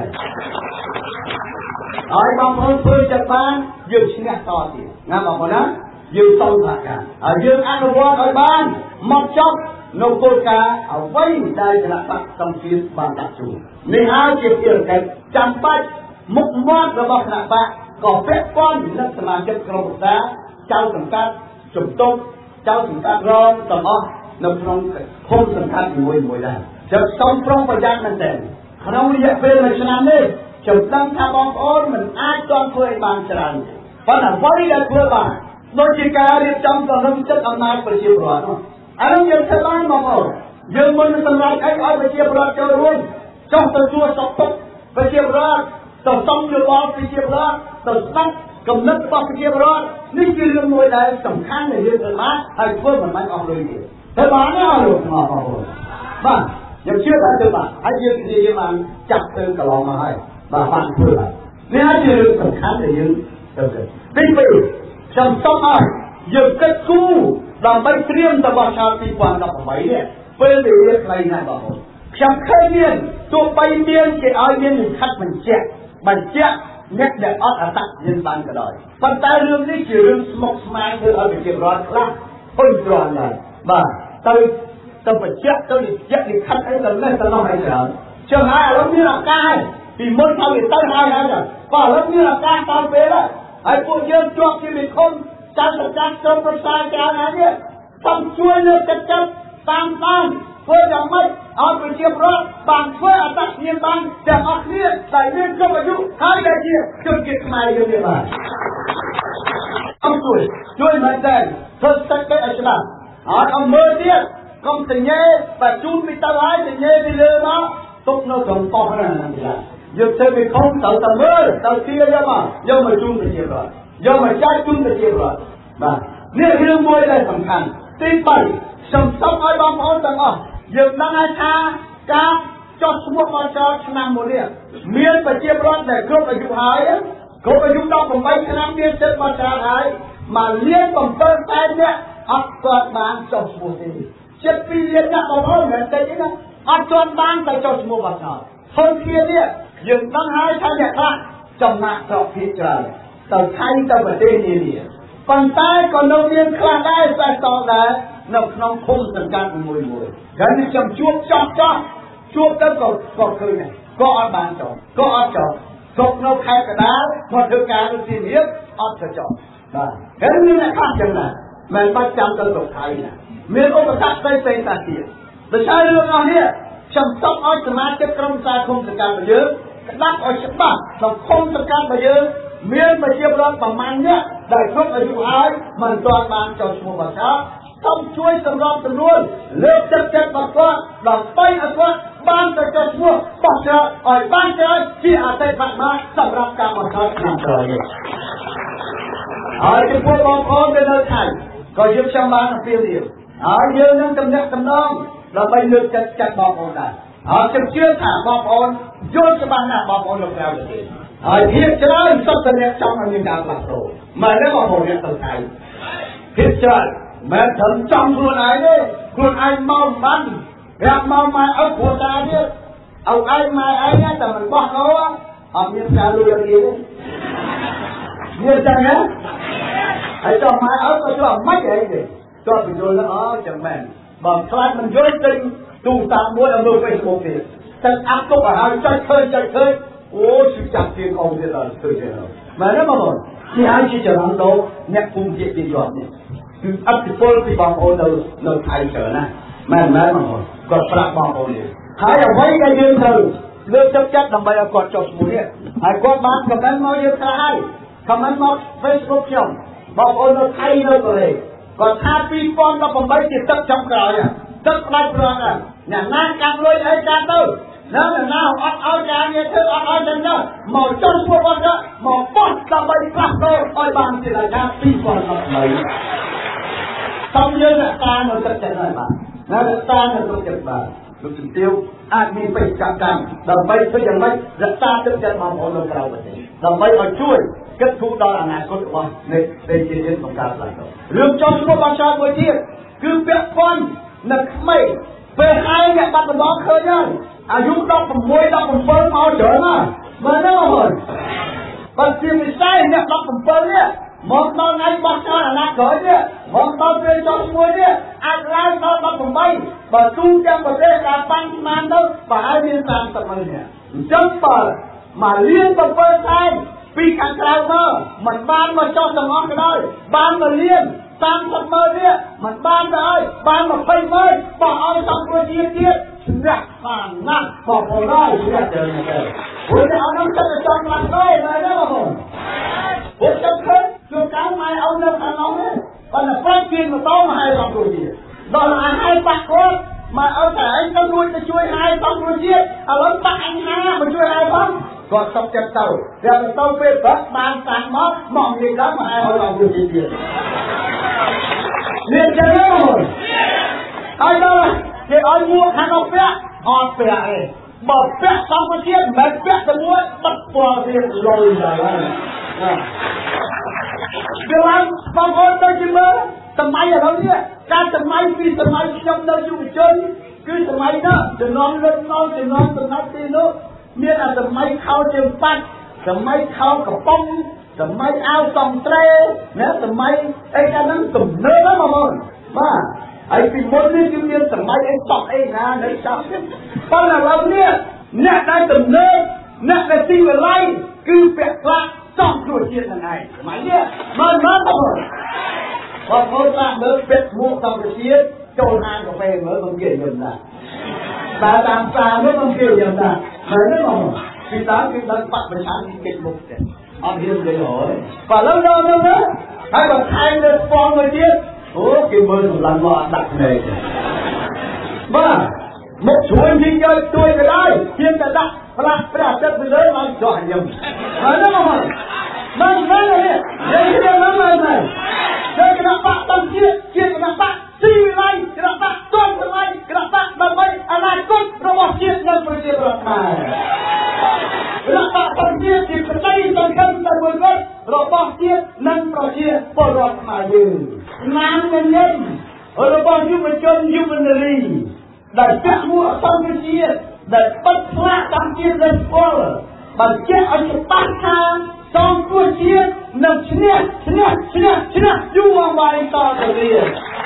ហើយបងប្អូនធ្វើចិត្តបានយើងឈ្នះតទៀតណាបងប្អូនណាយើងសុំសហការហើយយើងអនុវត្តឲ្យបានមកចប់នៅគោលការណ៍អ្វីដែលគណៈបកសង្គ្រោះជាតិបានដាក់ជូននេះហើយជាភារកិច្ចចាំបាច់មុខមាត់របស់គណៈបកក៏ពាក់ព័ន្ធនឹងសមាជិកក្រុមប្រឹក្សាចៅសង្កាត់ជំទប់ចៅសង្កាត់រងទាំងអស់នៅក្នុងភូមិសង្កាត់មួយដែរចឹងសូមប្រុងប្រយ័ត្នមែនទែនក្នុងរយៈពេល1ឆ្នាំនេះខ្ញុំដឹងថាបងប្អូនមិនអាចទាន់ធ្វើឲ្យបានច្រើនប៉ុន្តែអ្វីដែលធ្វើបានដូចជាការរៀបចំសំណុំចិត្តអំណាចប្រជាពលរដ្ឋអានោះយើងធ្វើបានបងប្អូនយើងមិនសម្រេចអីឲ្យប្រជាពលរដ្ឋចូលរួមចុះទៅជួសុខទុក្ខប្រជាពលរដ្ឋទៅសុំយោបល់ប្រជាពលរដ្ឋទៅស្ដាប់គំនិតរបស់ប្រជាពលរដ្ឋនេះជារឿងមួយដែលសំខាន់ដែលយើងត្រូវបានហើយធ្វើមិនបាច់អស់លុយទេធ្វើបានទេអស់លោកបងប្អូនបាទខ្ញុំជឿថាធ្វើបានហើយយើងបានចាក់ទៅកន្លងមកហើយបាទបានធ្វើហើយនេះជារឿងសំខាន់ដែលយើងត្រូវធ្វើទី2ខ្ញុំសូមឲ្យយើងគិតគូរដើម្បីត្រៀមទៅបោះឆ្នោត2018នេះពេលវេលាខ្លីណាស់បងប្អូនខ្ញុំឃើញមានទោះបីមានគេឲ្យមានលិខិតបញ្ជាក់អ្នកដែលអត់អត្តសញ្ញាណបានក៏ដោយប៉ុន្តែរឿងនេះជារឿងស្មុគស្មាញធ្វើឲ្យប្រជាពលរដ្ឋខ្លះហុញច្រន់ដែរបាទទៅបញ្ជាក់ទៅលិខិតអីទៅនេះទៅនោះហើយច្រើនចឹងហើយឥឡូវមានឱកាសពីមុនថាវាទៅហើយបាទឥឡូវមានឱកាសតាមពេលហើយពួកយើងជាប់ជាវិខុំចៅសង្កាត់ក្រុមប្រឹក្សាច្រើនហើយនេះសូមជួយលើកទឹកចិត្តតាមធ្វើយ៉ាងម៉េចឲ្យប្រជាពលរដ្ឋបានធ្វើអត្តសញ្ញាណបានទាំងអស់គ្នាដែលមានគ្រប់អាយុហើយដែលជាជនជាតិខ្មែរយើងនេះបាទអរគុណជួយមែនតើធ្វើស្ទឹកឲ្យច្បាស់ហើយអមើទៀតកុំសញ្ញេបើជូនពីទៅហើយសញ្ញេពីលើមកទុកនៅក្នុងប៉ុស្តិ៍ណាយើងធ្វើពីខំទៅមើលទៅជាយកមកជូនប្រជាពលរដ្ឋយកមកចែកជូនប្រជាពលរដ្ឋបាទនេះរឿងមួយដែលសំខាន់ទី3ខ្ញុំសូមឲ្យបងប្អូនទាំងអស់យើងដឹងហើយថាការចុះឈ្មោះបោះឆ្នោតឆ្នាំមុននេះមានប្រជាពលរដ្ឋដែលគ្រប់អាយុហើយគ្រប់អាយុ18ឆ្នាំមានសិទ្ធិបោះឆ្នោតហើយមកលៀន7សែននាក់អត់គាត់បានចុះឈ្មោះទេជិត2លានអ្នកបងប្អូនមិនតិចទេណាអត់ទាន់បានទៅចុះឈ្មោះបោះឆ្នោតហើយគ្នានេះយើងដឹងហើយថាអ្នកខ្លះចំណាក់ស្រុកភៀសច្រើនទៅថៃទៅប្រទេសនានាប៉ុន្តែក៏នៅមានខ្លះដែរតែតដែរនៅក្នុងភូមិសង្កាត់មួយហើយនេះខ្ញុំជួបជួបទៅក៏ឃើញដែរក៏អត់បានចុះក៏អត់ចុះទុកនៅខេត្តកណ្ដាលមកធ្វើការនៅទីនេះអត់ទៅចុះបាទហើយមានអ្នកខ្លះចឹងណាមិនបាច់ចាំទៅស្រុកថៃណាមានឧបសគ្គផ្សេងៗទៀតដោយសាររឿងអស់នេះខ្ញុំសូមឲ្យសមាជិកក្រុមសារឃុំសង្កាត់របស់យើងក្តាប់ឲ្យច្បាស់ក្នុងឃុំសង្កាត់របស់យើងមានប្រជាពលរដ្ឋប្រមាណអ្នកដែលគ្រប់អាយុហើយមិនទាន់បានចុះឈ្មោះបោះឆ្នោតសូមជួយសម្របសម្រួលលើកទឹកចិត្តរបស់គាត់ដើម្បីឲ្យគាត់បានទៅចុះឈ្មោះបោះឆ្នោតឲ្យបានច្រើនជាអតីតបមាសម្រាប់ការបោះឆ្នោតឆ្នាំក្រោយនេះហើយចំពោះបងប្អូនដែលនៅថៃក៏យើងចង់បានអំពាវនាវហើយយើងនឹងទំនាក់ទំនងដើម្បីលើកទឹកចិត្តបងប្អូនដែរហើយខ្ញុំជឿថាបងប្អូនយល់ច្បាស់ណាស់បងប្អូននៅក្រៅប្រទេសហើយភាគច្រើនសុទ្ធតែអ្នកចង់ឲ្យមានការផ្លាស់ប្ដូរមិនទេបងប្អូនអ្នកទៅថៃភាគច្រើនមិនត្រឹមចង់ខ្លួនឯងទេខ្លួនឯងមកបានប្រាប់មកម៉ែឪគ្រួសារទៀតឲ្យឯងម៉ែឯងតែមិនបោះដោអត់មានការលួចរៀនទេមានចឹងហ៎ហើយចុះម៉ែឪក៏ចុះមិនអីទេចុះបញ្យល់អូចឹងមែនបើខ្លាចមិនយល់ទិញទូរស័ព្ទមួយឲ្យមើល Facebook ទៀតតែអាប់ទុកឲ្យចុចឃើញអូជិះចាប់ជាកងទៀតដល់ឃើញទេមែនទេបងប្អូននេះហើយជាចរន្តលោកអ្នកភូមិជាទីយត់នេះគឺអតិពលពីបងប្អូននៅថៃច្រើនណាមែនបងប្អូនគាត់ប្រាប់បងប្អូននេះហើយអ្វីដែលយើងត្រូវលើកទឹកចិត្តដើម្បីឲ្យគាត់ចុះឈ្មោះនេះហើយគាត់បានខមមិនមកយើងថាហើយខមមិនមក Facebook ខ្ញុំបងប្អូននៅថៃនៅកូរ៉េគាត់ថា2018ជាទឹកចុងក្រោយទឹកផ្ដាច់ប្រងអ្នកណាកាត់លុយអីកាត់ទៅណាអត់ឲ្យការងារធ្វើអត់ឲ្យទៅណាមកចុះឈ្មោះគាត់មកបោះដើម្បីផ្លាស់ប្ដូរឲ្យបានជារយៈ2018សូមយើងរក្សានៅទឹកចិត្តហើយបាទណារក្សានៅទឹកចិត្តបាទលោកជំទាវអាចមានបេក្ខកម្មដើម្បីធ្វើយ៉ាងម៉េចរក្សាទឹកចិត្តបងប្អូននៅក្រៅប្រទេសដើម្បីឲ្យជួយគិតគូរដល់អនាគតរបស់នៃជាយើងក្នុងការផ្លាស់ប្ដូររឿងចុងឈ្មោះបានច្រើនមួយទៀតគឺពាក់ព័ន្ធនៅក្មេងពេលឯងអ្នកបាត់ដំបងឃើញហើយអាយុ16 17មកច្រើនណាស់មើលទៅហើយបើជាវិស័យអ្នក17នេះមកដល់ថ្ងៃបោះឆ្នោតអាណត្តិក្រោយនេះមកដល់ពេលចុងឈ្មោះនេះអាចឡើងដល់18បើទូទាំងប្រទេសការបាញ់ស្មានទៅប្រហែលមាន30ម៉ឺននាក់អញ្ចឹងបើមកលៀន7ខែពីខាងក្រៅមកមិនបានមកចុះទាំងអស់ក៏ដោយបានមកលៀន30ម៉ឺននេះមិនបានទៅហើយបាន20ម៉ឺនបោះឲ្យសង្គ្រោះជាតិទៀតជ្រះខ្លាំងណាស់បងប្អូនហើយជ្រះទៅទៅព្រោះតែអត់នឹងចិត្តចង់ខ្លាំងទេមែនទេបងប្អូនពួកចិត្តឃើញជួនកាលម៉ែឲ្យនៅខាងនោះទេបើតែប្រាច់ជិះម៉ូតូមកឲ្យសង្គ្រោះជាតិដល់អាហើយបាក់គាត់មកឲ្យតែឯងទៅរួចទៅជួយឲ្យសង្គ្រោះជាតិឥឡូវបាក់អញណាមកជួយឲ្យផងគាត់សុខចិត្តទៅតែទៅពេលបាក់បានតាំងមកនិយាយដល់មកឲ្យសង្គ្រោះជាតិទៀតនេះចឹងហើយដល់គេឲ្យមួកខាងនោះពាក់អត់ពាក់ទេបើពាក់សង្គ្រោះជាតិមិនពាក់តែមួយបិទពណ៌ទៀតលុយដល់ហើយគេឡើងបងប្អូនទៅជាមើលសម័យឥឡូវនេះការសម័យពីសម័យខ្ញុំនៅយុវជនគឺសម័យនោះជំនាន់លុតនោះជំនាន់សំណាក់ទីនោះមានអាសម័យខោជើងប៉ាត់សម័យខោកំប៉ុងសម័យអាវសំត្រេណាសម័យអីកាលហ្នឹងទំនើបណាបងប្អូនបាទហើយពីមុននេះគឺមានសម័យអីតក់អីណានៅចាប់ទៀតប៉ុន្តែឥឡូវនេះអ្នកដែលទំនើបអ្នកដែលទីវិល័យគឺពាក់ស្លាកសង្គ្រោះជាតិហ្នឹងឯងសម័យនេះមកបងប្អូនខ្លះមើលពាក់មួកសង្គ្រោះជាតិចូលហាងកាហ្វេមើលមិនគេយល់ណាតែតាមផ្សារនោះមិនគេយល់ណាហើយនេះបងពីតាមគឺដល់បាក់ប្រឆាំងគេមុខទេអត់ហ៊ានទៅហើយបើឡើយដល់នោះហើយបើថែមទៅស្ពងមួយទៀតអូគេមើលសម្លឹងមកអត់ដាក់ភ្នែកបាទមកជួយវិញយកជួយទៅហើយហ៊ានតែដាក់ផ្លាស់ព្រះអាទិត្យទៅលើមកចោះខ្ញុំហើយនោះមកមិនមែនទេនិយាយទៅមិនមែនទេគេគណៈបកតំជាជាគណៈបកស៊ីវិល័យគណៈបកទន់សម័យគណៈបកដើម្បីអនាគតរបស់ជាតិនិងប្រជាប្រដ្ឋខ្មែរគណៈបកតំជាជាប្រតិសង្ឃឹមទៅមួយគាត់របស់ជាតិនិងប្រជាពលរដ្ឋខ្មែរយើងណាមញញឹមរបស់យុវជនយុវនារីដែលចាក់មួកសង្គ្រោះជាតិដែលបិទផ្លាកតាមជាតិនិងស្គាល់បញ្ជាក់ឲ្យច្បាស់ថាសង្គ្រោះជាតិនឹងឈ្នះយូរអង្វែងតទៅទៀត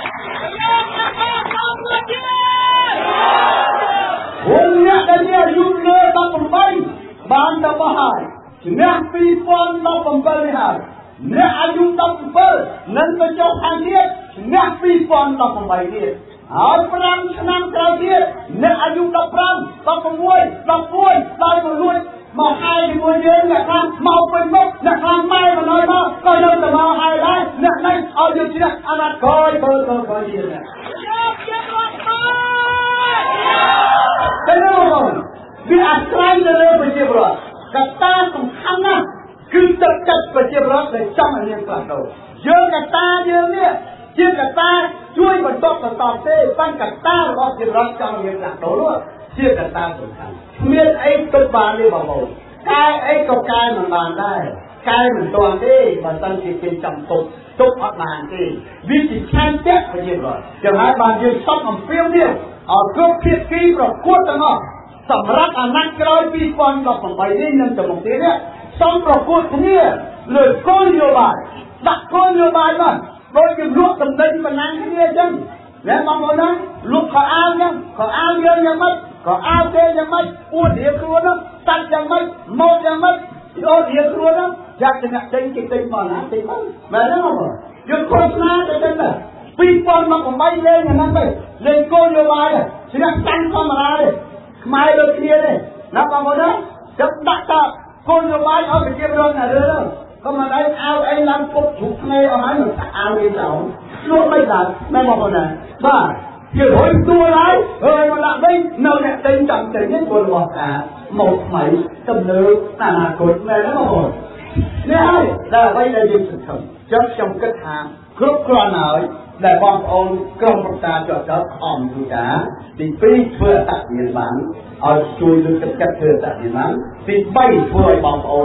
ពលអ្នកដែលមានអាយុលើ18បានទៅបោះហើយឈ្នះ2017នេះហើយអ្នកអាយុ17នឹងទៅចុះខាងទៀតឈ្នះ2018ទៀតហើយ5ឆ្នាំក្រោយទៀតអ្នកអាយុ15 16 14ដល់មកលួចមកហើយជាមួយយើងអ្នកខ្លះមកពេញមុខអ្នកខ្លះម៉ែមិនឲ្យមកក៏យកទៅមកហើយដែរអ្នកនេះឲ្យយើងជ្រះអាណត្តិក្រោយទៅទៀតជារត់ទៅវាអាស្រ័យទៅលើប្រជាពលរដ្ឋកត្តាសំខាន់ណាស់គឺទឹកចិត្តប្រជាពលរដ្ឋដែលចង់ឲ្យមានផ្លាស់ប្ដូរយើងកត្តាយើងនេះជាកត្តាជួយបន្តទេបានកត្តារបស់ប្រជាពលរដ្ឋចង់ឲ្យមានផ្លាស់ប្ដូរនោះជាកត្តាសំខាន់គ្មានអីទៅបានទេបងប្អូនកែអីក៏កែមិនបានដែរកែមិនទាន់ទេបើសិនជាគេចាំទុកអត់បានទេវាជាឆន្ទៈប្រជាពលរដ្ឋចឹងហើយបានយើងសុំអំពាវនាវឲ្យគ្រប់ភាគីប្រកួតទាំងអស់សម្រាប់អាណត្តិក្រោយ2018នេះនឹងទៅមុខទៀតសូមប្រកួតគ្នាលើគោលនយោបាយដាក់គោលនយោបាយមកដោយយើងលក់តំណែងប៉ុណ្ណាគ្នាអញ្ចឹងណាបងប្អូនណាលក់ខោអាវហ្នឹងខោអាវយើងយ៉ាងម៉េចខោអាវគេយ៉ាងម៉េចអួតរៀបខ្លួនហ្នឹងតាច់យ៉ាងម៉េចម៉ូតយ៉ាងម៉េចអូរៀបខ្លួនហ្នឹងចាក់ចំណេះចេញគេទិញមកណាទិញមកមែនទេបងប្អូនយើងឃោសនាទៅចឹងដែរ2018លេងអាហ្នឹងទៅលេងគោលនយោបាយឆ្នះតាំងធម្មតាទេខ្មែរដូចគ្នាទេណាបងប្អូនណាចាប់ដាក់តគោលនយោបាយឲ្យប្រជាពលរដ្ឋណារើក៏មិនឲ្យអាវអីឡើងពុកជ្រុកគ្នាអស់ហើយនឹងអាវវាចោលលក់មិនបានមែនបងប្អូនណាបាទគេហុយទួហើយហើយមកដាក់វិញនៅអ្នកទិញចាំទិញនេះពលរដ្ឋអាមកថ្មីទំនើបអនាគតមែនទេបងប្អូននេះហើយដែលអ្វីដែលយើងសង្ឃឹមខ្ញុំគិតថាគ្រប់គ្រាន់ហើយដែលបងប្អូនក្រុមប្រឹក្សាចតខំទូតាទី2ធ្វើអត្តញ្ញាណបានឲ្យជួយលើកទឹកចិត្តធ្វើអត្តញ្ញាណបានទី3ធ្វើឲ្យបងប្អូន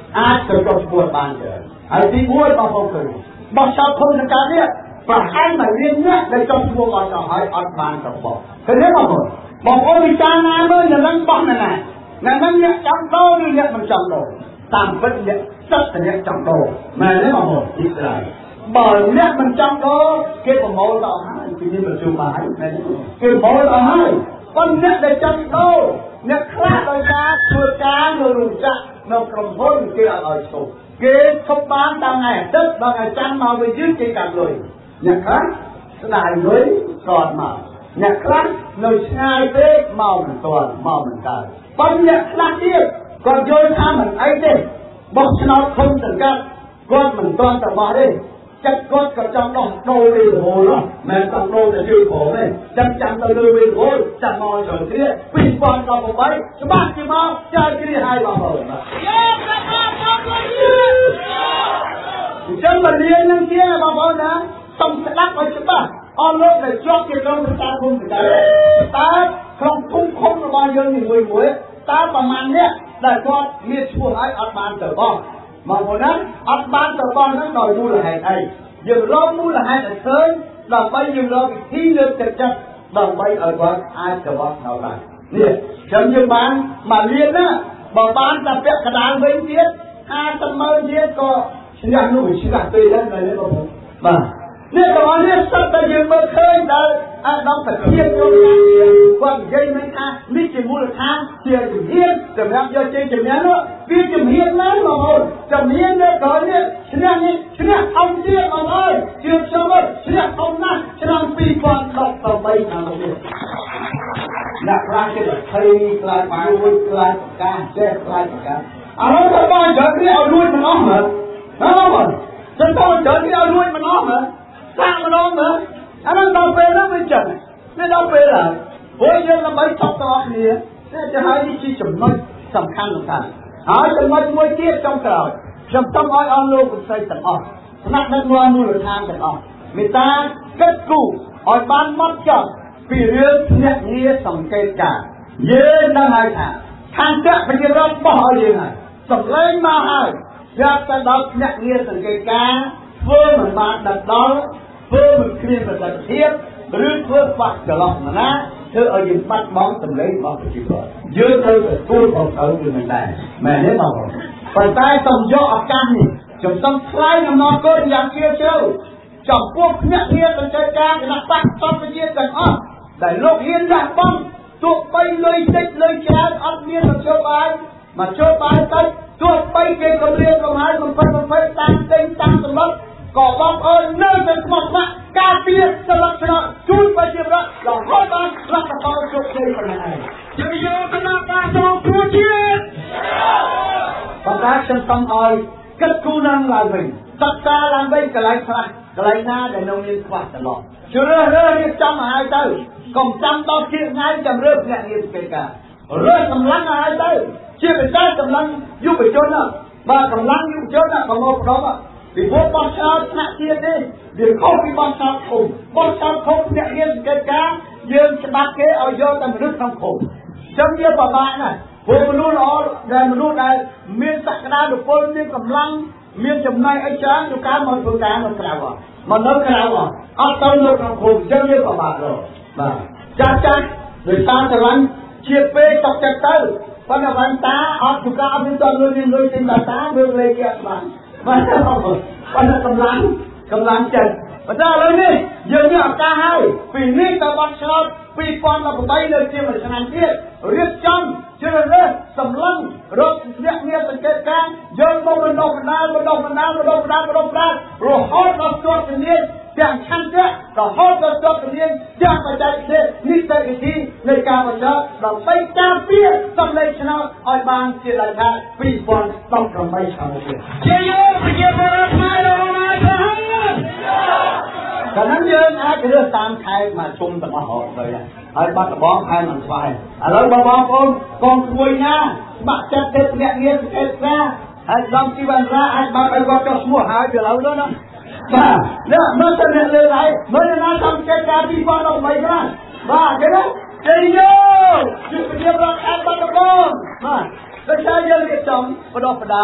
អាចទៅចុះឈ្មោះបានច្រើនហើយទី1បងប្អូនឃើញបោះចោលធនការនេះប្រហែលមករៀនអ្នកដែលចុះឈ្មោះបោះចោលហើយអត់បានទៅបោះឃើញទេបងប្អូនពិចារណាមើលនៅនឹងបោះណានឹងអ្នកចង់ដោឬអ្នកមិនចង់ដោតាមពិតអ្នកសិតតែអ្នកចង់ដោមែនទេបងប្អូនអ៊ីស្រាអែលបើអ្នកមិនចង់ដោគេប្រមូលដល់ហើយពីនេះប្រជុំបានមែនទេគេប្រមូលដល់ហើយប៉ុន្តែអ្នកដែលចង់ដោអ្នកខ្លះដោយការធ្វើការនៅរោងចក្រនៅក្រុមហ៊ុនគេអត់ឲ្យឈប់គេឈប់បានដល់ថ្ងៃអាទិត្យដល់ថ្ងៃច័ន្ទមកវិញយឺតគេកាត់លុយអ្នកខ្លះស្ដាយលុយគាត់មកអ្នកខ្លះនៅឆ្ងាយពេកមកមិនទាន់មកមិនកើតប៉ុន្តែអ្នកខ្លះទៀតគាត់យល់ថាមិនអីទេបោះឆ្នោតឃុំសង្កាត់គាត់មិនទាន់ទៅបោះទេចិត្តគាត់ក៏ចង់ដោះដូរវារហូតមិនចង់ដូរតែជឿព្រមទេចាំទៅលើវារហូតចាំមកចូលគ្រា2018ច្បាស់ជាមកចាយគ្រាហើយបងប្អូនចាំមករៀននឹងទៀតបងប្អូនណាសុំស្ដាប់ឲ្យច្បាស់អស់លោកដែលជាប់ជាក្រុមប្រឹក្សាគុំតើក្នុងភូមិឃុំរបស់យើងនីមួយតើប្រមាណអ្នកដែលគាត់មានឈ្មោះហើយអត់បានទៅបោះមកមុនណាអត់បានទៅបោះហ្នឹងដោយមូលហេតុអីយើងរកមូលហេតុឲ្យឃើញដើម្បីយើងរកវិធីលើកទឹកចិត្តដើម្បីឲ្យគាត់អាចទៅបោះដល់បាននេះខ្ញុំយើងបានមករៀនណាបើបានតែពាក់កណ្ដាលវិញទៀត50,000ទៀតក៏ឈ្នះនោះឈ្នះពេលហ្នឹងមែនទេបងប្អូនបាទនេះក៏នេះសិតតែយើងមើលឃើញដល់អាដាមប្រធានយកគាត់និយាយមិនថានេះជាមូលដ្ឋានជាជំនាញសម្រាប់យកជ័យជំនះនោះវាជំនាញណាស់បងប្អូនជំនាញនេះក៏នេះឈ្នះនេះឈ្នះអង្គទៀតបងប្អូនជឿខ្ញុំទៅឈ្នះអង្គណាស់ឆ្នាំ2018ខាងនេះអ្នកខ្លះគេភ័យខ្លាចយួនខ្លាចប្រកាសចេះខ្លាចប្រកាសឥឡូវទៅបងយកគ្នាឲ្យលួចមិនអស់មើលណាបងទៅបងយកគ្នាឲ្យលួចមិនអស់មើលសាក់ម្ដងមើលអានោះដល់ពេលនោះវាចឹងនេះដល់ពេលហើយព្រោះយើងដើម្បីថប់តគ្នានេះទៅហើយនេះជាចំណុចសំខាន់ហើយចំណុចមួយទៀតចុងក្រោយខ្ញុំសូមឲ្យអស់លោកពុទ្ធស្រីទាំងអស់ថ្នាក់ដឹកនាំមូលដ្ឋានទាំងអស់មេត្តាគិតគូរឲ្យបានម៉ត់ចត់ពីរឿងភ្នាក់ងារសង្កេតការយើងដឹងហើយថាខាងចាក់ប្រជារដ្ឋបោះឲ្យយើងហើយសម្លេងមកហើយស្រាប់តែដល់ភ្នាក់ងារសង្កេតការធ្វើមិនបានដល់ធ្វើមិនគ្មានប្រសិទ្ធភាពឬធ្វើខ្វះចន្លោះណាធ្វើឲ្យយើងបាត់បង់សម្លេងរបស់ប្រជាពលរដ្ឋយើងត្រូវទទួលខុសត្រូវវាមិនដែរមែនទេបងប្អូនប៉ុន្តែសូមយកឱកាសនេះខ្ញុំសូមថ្លែងអំណរគុណយ៉ាងជ្រាលជ្រៅចំពោះភ្នាក់ងារសង្កេតការគណៈបកសពវិទ្យាទាំងអស់ដែលលោកហ៊ានដាក់បង់ទោះបីលុយតិចលុយច្រើនអត់មានមធ្យោបាយទៅទោះបីគេគម្រាមកំហែងបំផិតតាមទិញតាមសម្បត្តិក៏បងប្អូននៅតែស្មោះស្ម័គ្រការពារសិលធម៌ជួយប្រជាពលរដ្ឋរហូតដល់រដ្ឋបាលជោគជ័យប៉ុណ្ណឹងហើយយើងយកគណៈបកសង្គ្រោះជាតិបន្តខ្ញុំសូមឲ្យគិតគូរនឹងឡើងវិញសិក្សាឡើងវិញកន្លែងខ្លះកន្លែងណាដែលនៅមានខ្វះចន្លោះជ្រើសរើសរៀបចំឲ្យទៅកុំចាំដល់ជាថ្ងៃចាំរើសអ្នកងារកិច្ចការរើសកម្លាំងឲ្យទៅជាពិសេសកម្លាំងយុវជនបាទកម្លាំងយុវជនក៏មកផ្ដុំពីពួកបោះឆ្នោតថ្នាក់ជាតិទេវាខុសពីបោះឆ្នោតឃុំបោះឆ្នោតឃុំអ្នកងារកិច្ចការយើងច្បាប់គេឲ្យយកតែមនុស្សក្នុងឃុំចឹងវាពិបាកណាស់ព្រោះមនុស្សល្អដែលមនុស្សដែលមានសក្តានុពលមានកម្លាំងមានចំណៃអីច្រើនទៅការមកធ្វើការនៅក្រៅមកនៅក្រៅអត់ទៅនៅក្នុងឃុំចឹងវាពិបាកបាទចាស់ដោយសារតែឡាញ់ជាតិពេកតកចិត្តទៅប៉ុន្តែវ៉ាន់តាអត់ធ្វើការអត់មានតលុយមានលុយទិញតាមើលលេខគេបានបាទប៉ុន្តែកម្លាំងចិត្តប៉ុន្តែឥឡូវនេះយើងមានឱកាសហើយពីនេះទៅបោះឆ្នោត2018នៅជាមួយឆ្នាំទៀតរៀបចំជ្រើសរើសសម្លឹងរកអ្នកងារសង្កេតការយកមកបណ្ដុះបណ្ដាលរហូតដល់ស្ទាត់ជំនាញទាំងឆន្ទៈរហូតដល់ស្ទាត់ជំនាញទាំងបច្ចេកទេសនីតិវិធីនៃការបញ្ចប់ដើម្បីការពារសម្លេងឆ្នោតឲ្យបានជាដាច់ខាត2018ឆ្នាំនេះជាយោប្រជាពលរដ្ឋខ្មែររបស់កាលហ្នឹងយើងអាចរើសតាមខេត្តមកជុំទាំងអស់ទៅហើយបាត់ដំបងខេត្តមិនស្វាយឥឡូវបងប្អូនកងក្មួយណាបាក់ចិត្តទៅអ្នកងារសង្កេតការហើយដំទីបានរាអាចបើឲ្យគាត់ចុះឈ្មោះហើយទៅឥឡូវនោះណាបាទនេះមើលទៅអ្នកលើហើយមើលណាសង្កេតការ2018ខ្លះបាទគេណាជ័យយោជាប្រជាពលរដ្ឋខេត្តបាត់ដំបងបាទដោយសារយើងរៀបចំបដិបដាល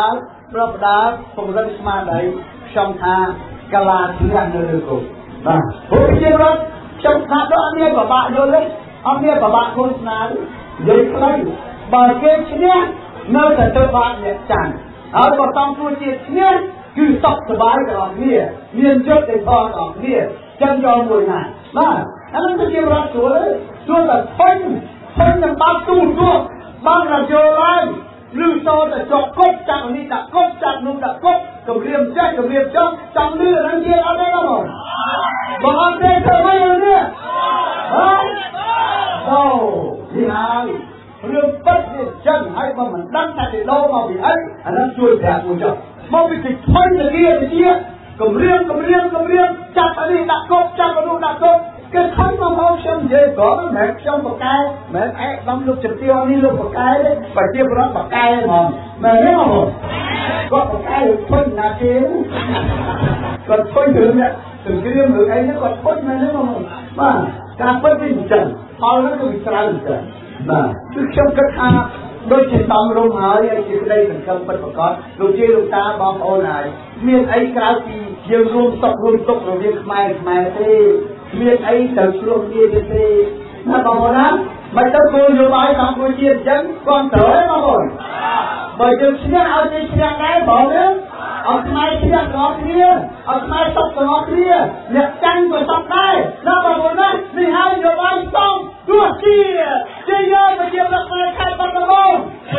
ប្រពដាពង្រឹងស្មារតីខ្ញុំថាកាឡាឈ្នះនៅលើគោបាទព្រោះជារដ្ឋខ្ញុំថាដល់អត់មានប្របាក់យល់ទេអត់មានប្របាក់ខ្លួនស្នាទេនិយាយខ្លីបើគេឈ្នះនៅតែទៅបាក់អ្នកចាញ់ហើយបើតាមខ្លួនជាឈ្នះគឺសុខសប្បាយទាំងអស់គ្នាមានចិត្តតែផងទាំងអស់គ្នាចឹងយកមួយណាបាទអានោះគឺជារដ្ឋស្រួលតែធុញនឹងបាត់ទូនោះបានរយល់ឡើងឬតតែចុកគប់ចាក់នេះដាក់គប់ចាក់នោះដាក់គប់គម្រាមចេះគម្រាមចង់ចង់លឺហ្នឹងជាអត់ទេបងបងអត់ទេទៅវិញនេះហើយអូនេះហើយរឿងពិតនេះចឹងហើយបើមិនដឹងថាទៅដោមកពីអីអានោះជួយប្រាប់មួយចុះមកពីទីធុញទៅជាគម្រាមចាក់នេះដាក់គប់ចាក់នោះដាក់គប់គេខំមកហៅខ្ញុំនិយាយក៏មិនខ្ញុំបកកែមិនអែដំលោកជំទាវនេះលោកបកកែទេប្រជាប្រដ្ឋបកកែហ្មងមែនទេបងគាត់បកកែធុញណាគេគាត់ធុញរឿងនេះសង្គ្រាមរឿងអីនេះគាត់ធុញមែនទេបងបាទការពិតវាអញ្ចឹងផលនោះគឺច្រើនអញ្ចឹងបាទគឺខ្ញុំគិតថាដូចជាតំរំហើយជាក្តីសង្ឃឹមពិតប្រាកដលោកជាលោកតាបងប្អូនហើយមានអីក្រៅពីយើងរួមសុខរួមទុក្ខរវាងខ្មែរទេមានអីទៅឆ្លោះគ្នាទេណាបងប្អូនណាមិនទៅគោលនយោបាយកម្ពុជាអញ្ចឹងគាត់ត្រូវទេបងប្អូនបើយើងឈ្នះឲ្យគេឈ្នះដែរបងណាអត់ខ្មែរឈ្នះទាំងអស់គ្នាអត់ខ្មែរសុខទាំងអស់គ្នាអ្នកចាញ់ក៏សុខដែរណាបងប្អូនណានេះហើយនយោបាយต้องទោះជាយើងប្រជាប្រដ្ឋខ្មែរខេត្តបាត់ដំបង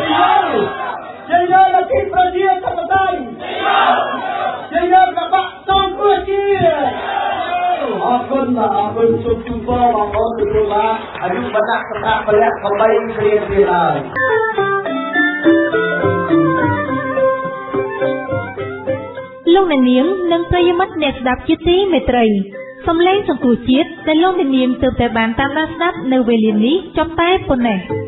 យើងលទ្ធិប្រជាធិបតេយ្យយើងកបាក់ต้องទោះជាអរគុណសូមជូនពរបងប្អូនទទួលបានអាយុវណ្ណៈសុខៈពលៈកំបីគ្រាហើយលោកអ្នកនាងនិងប្រិយមិត្តអ្នកស្ដាប់ជាទីមេត្រីសំឡេងសង្គ្រោះជាតិដែលលោកអ្នកនាងទើបតែបានតាមដានស្ដាប់នៅវេលានេះចប់តែប៉ុណ្ណេះ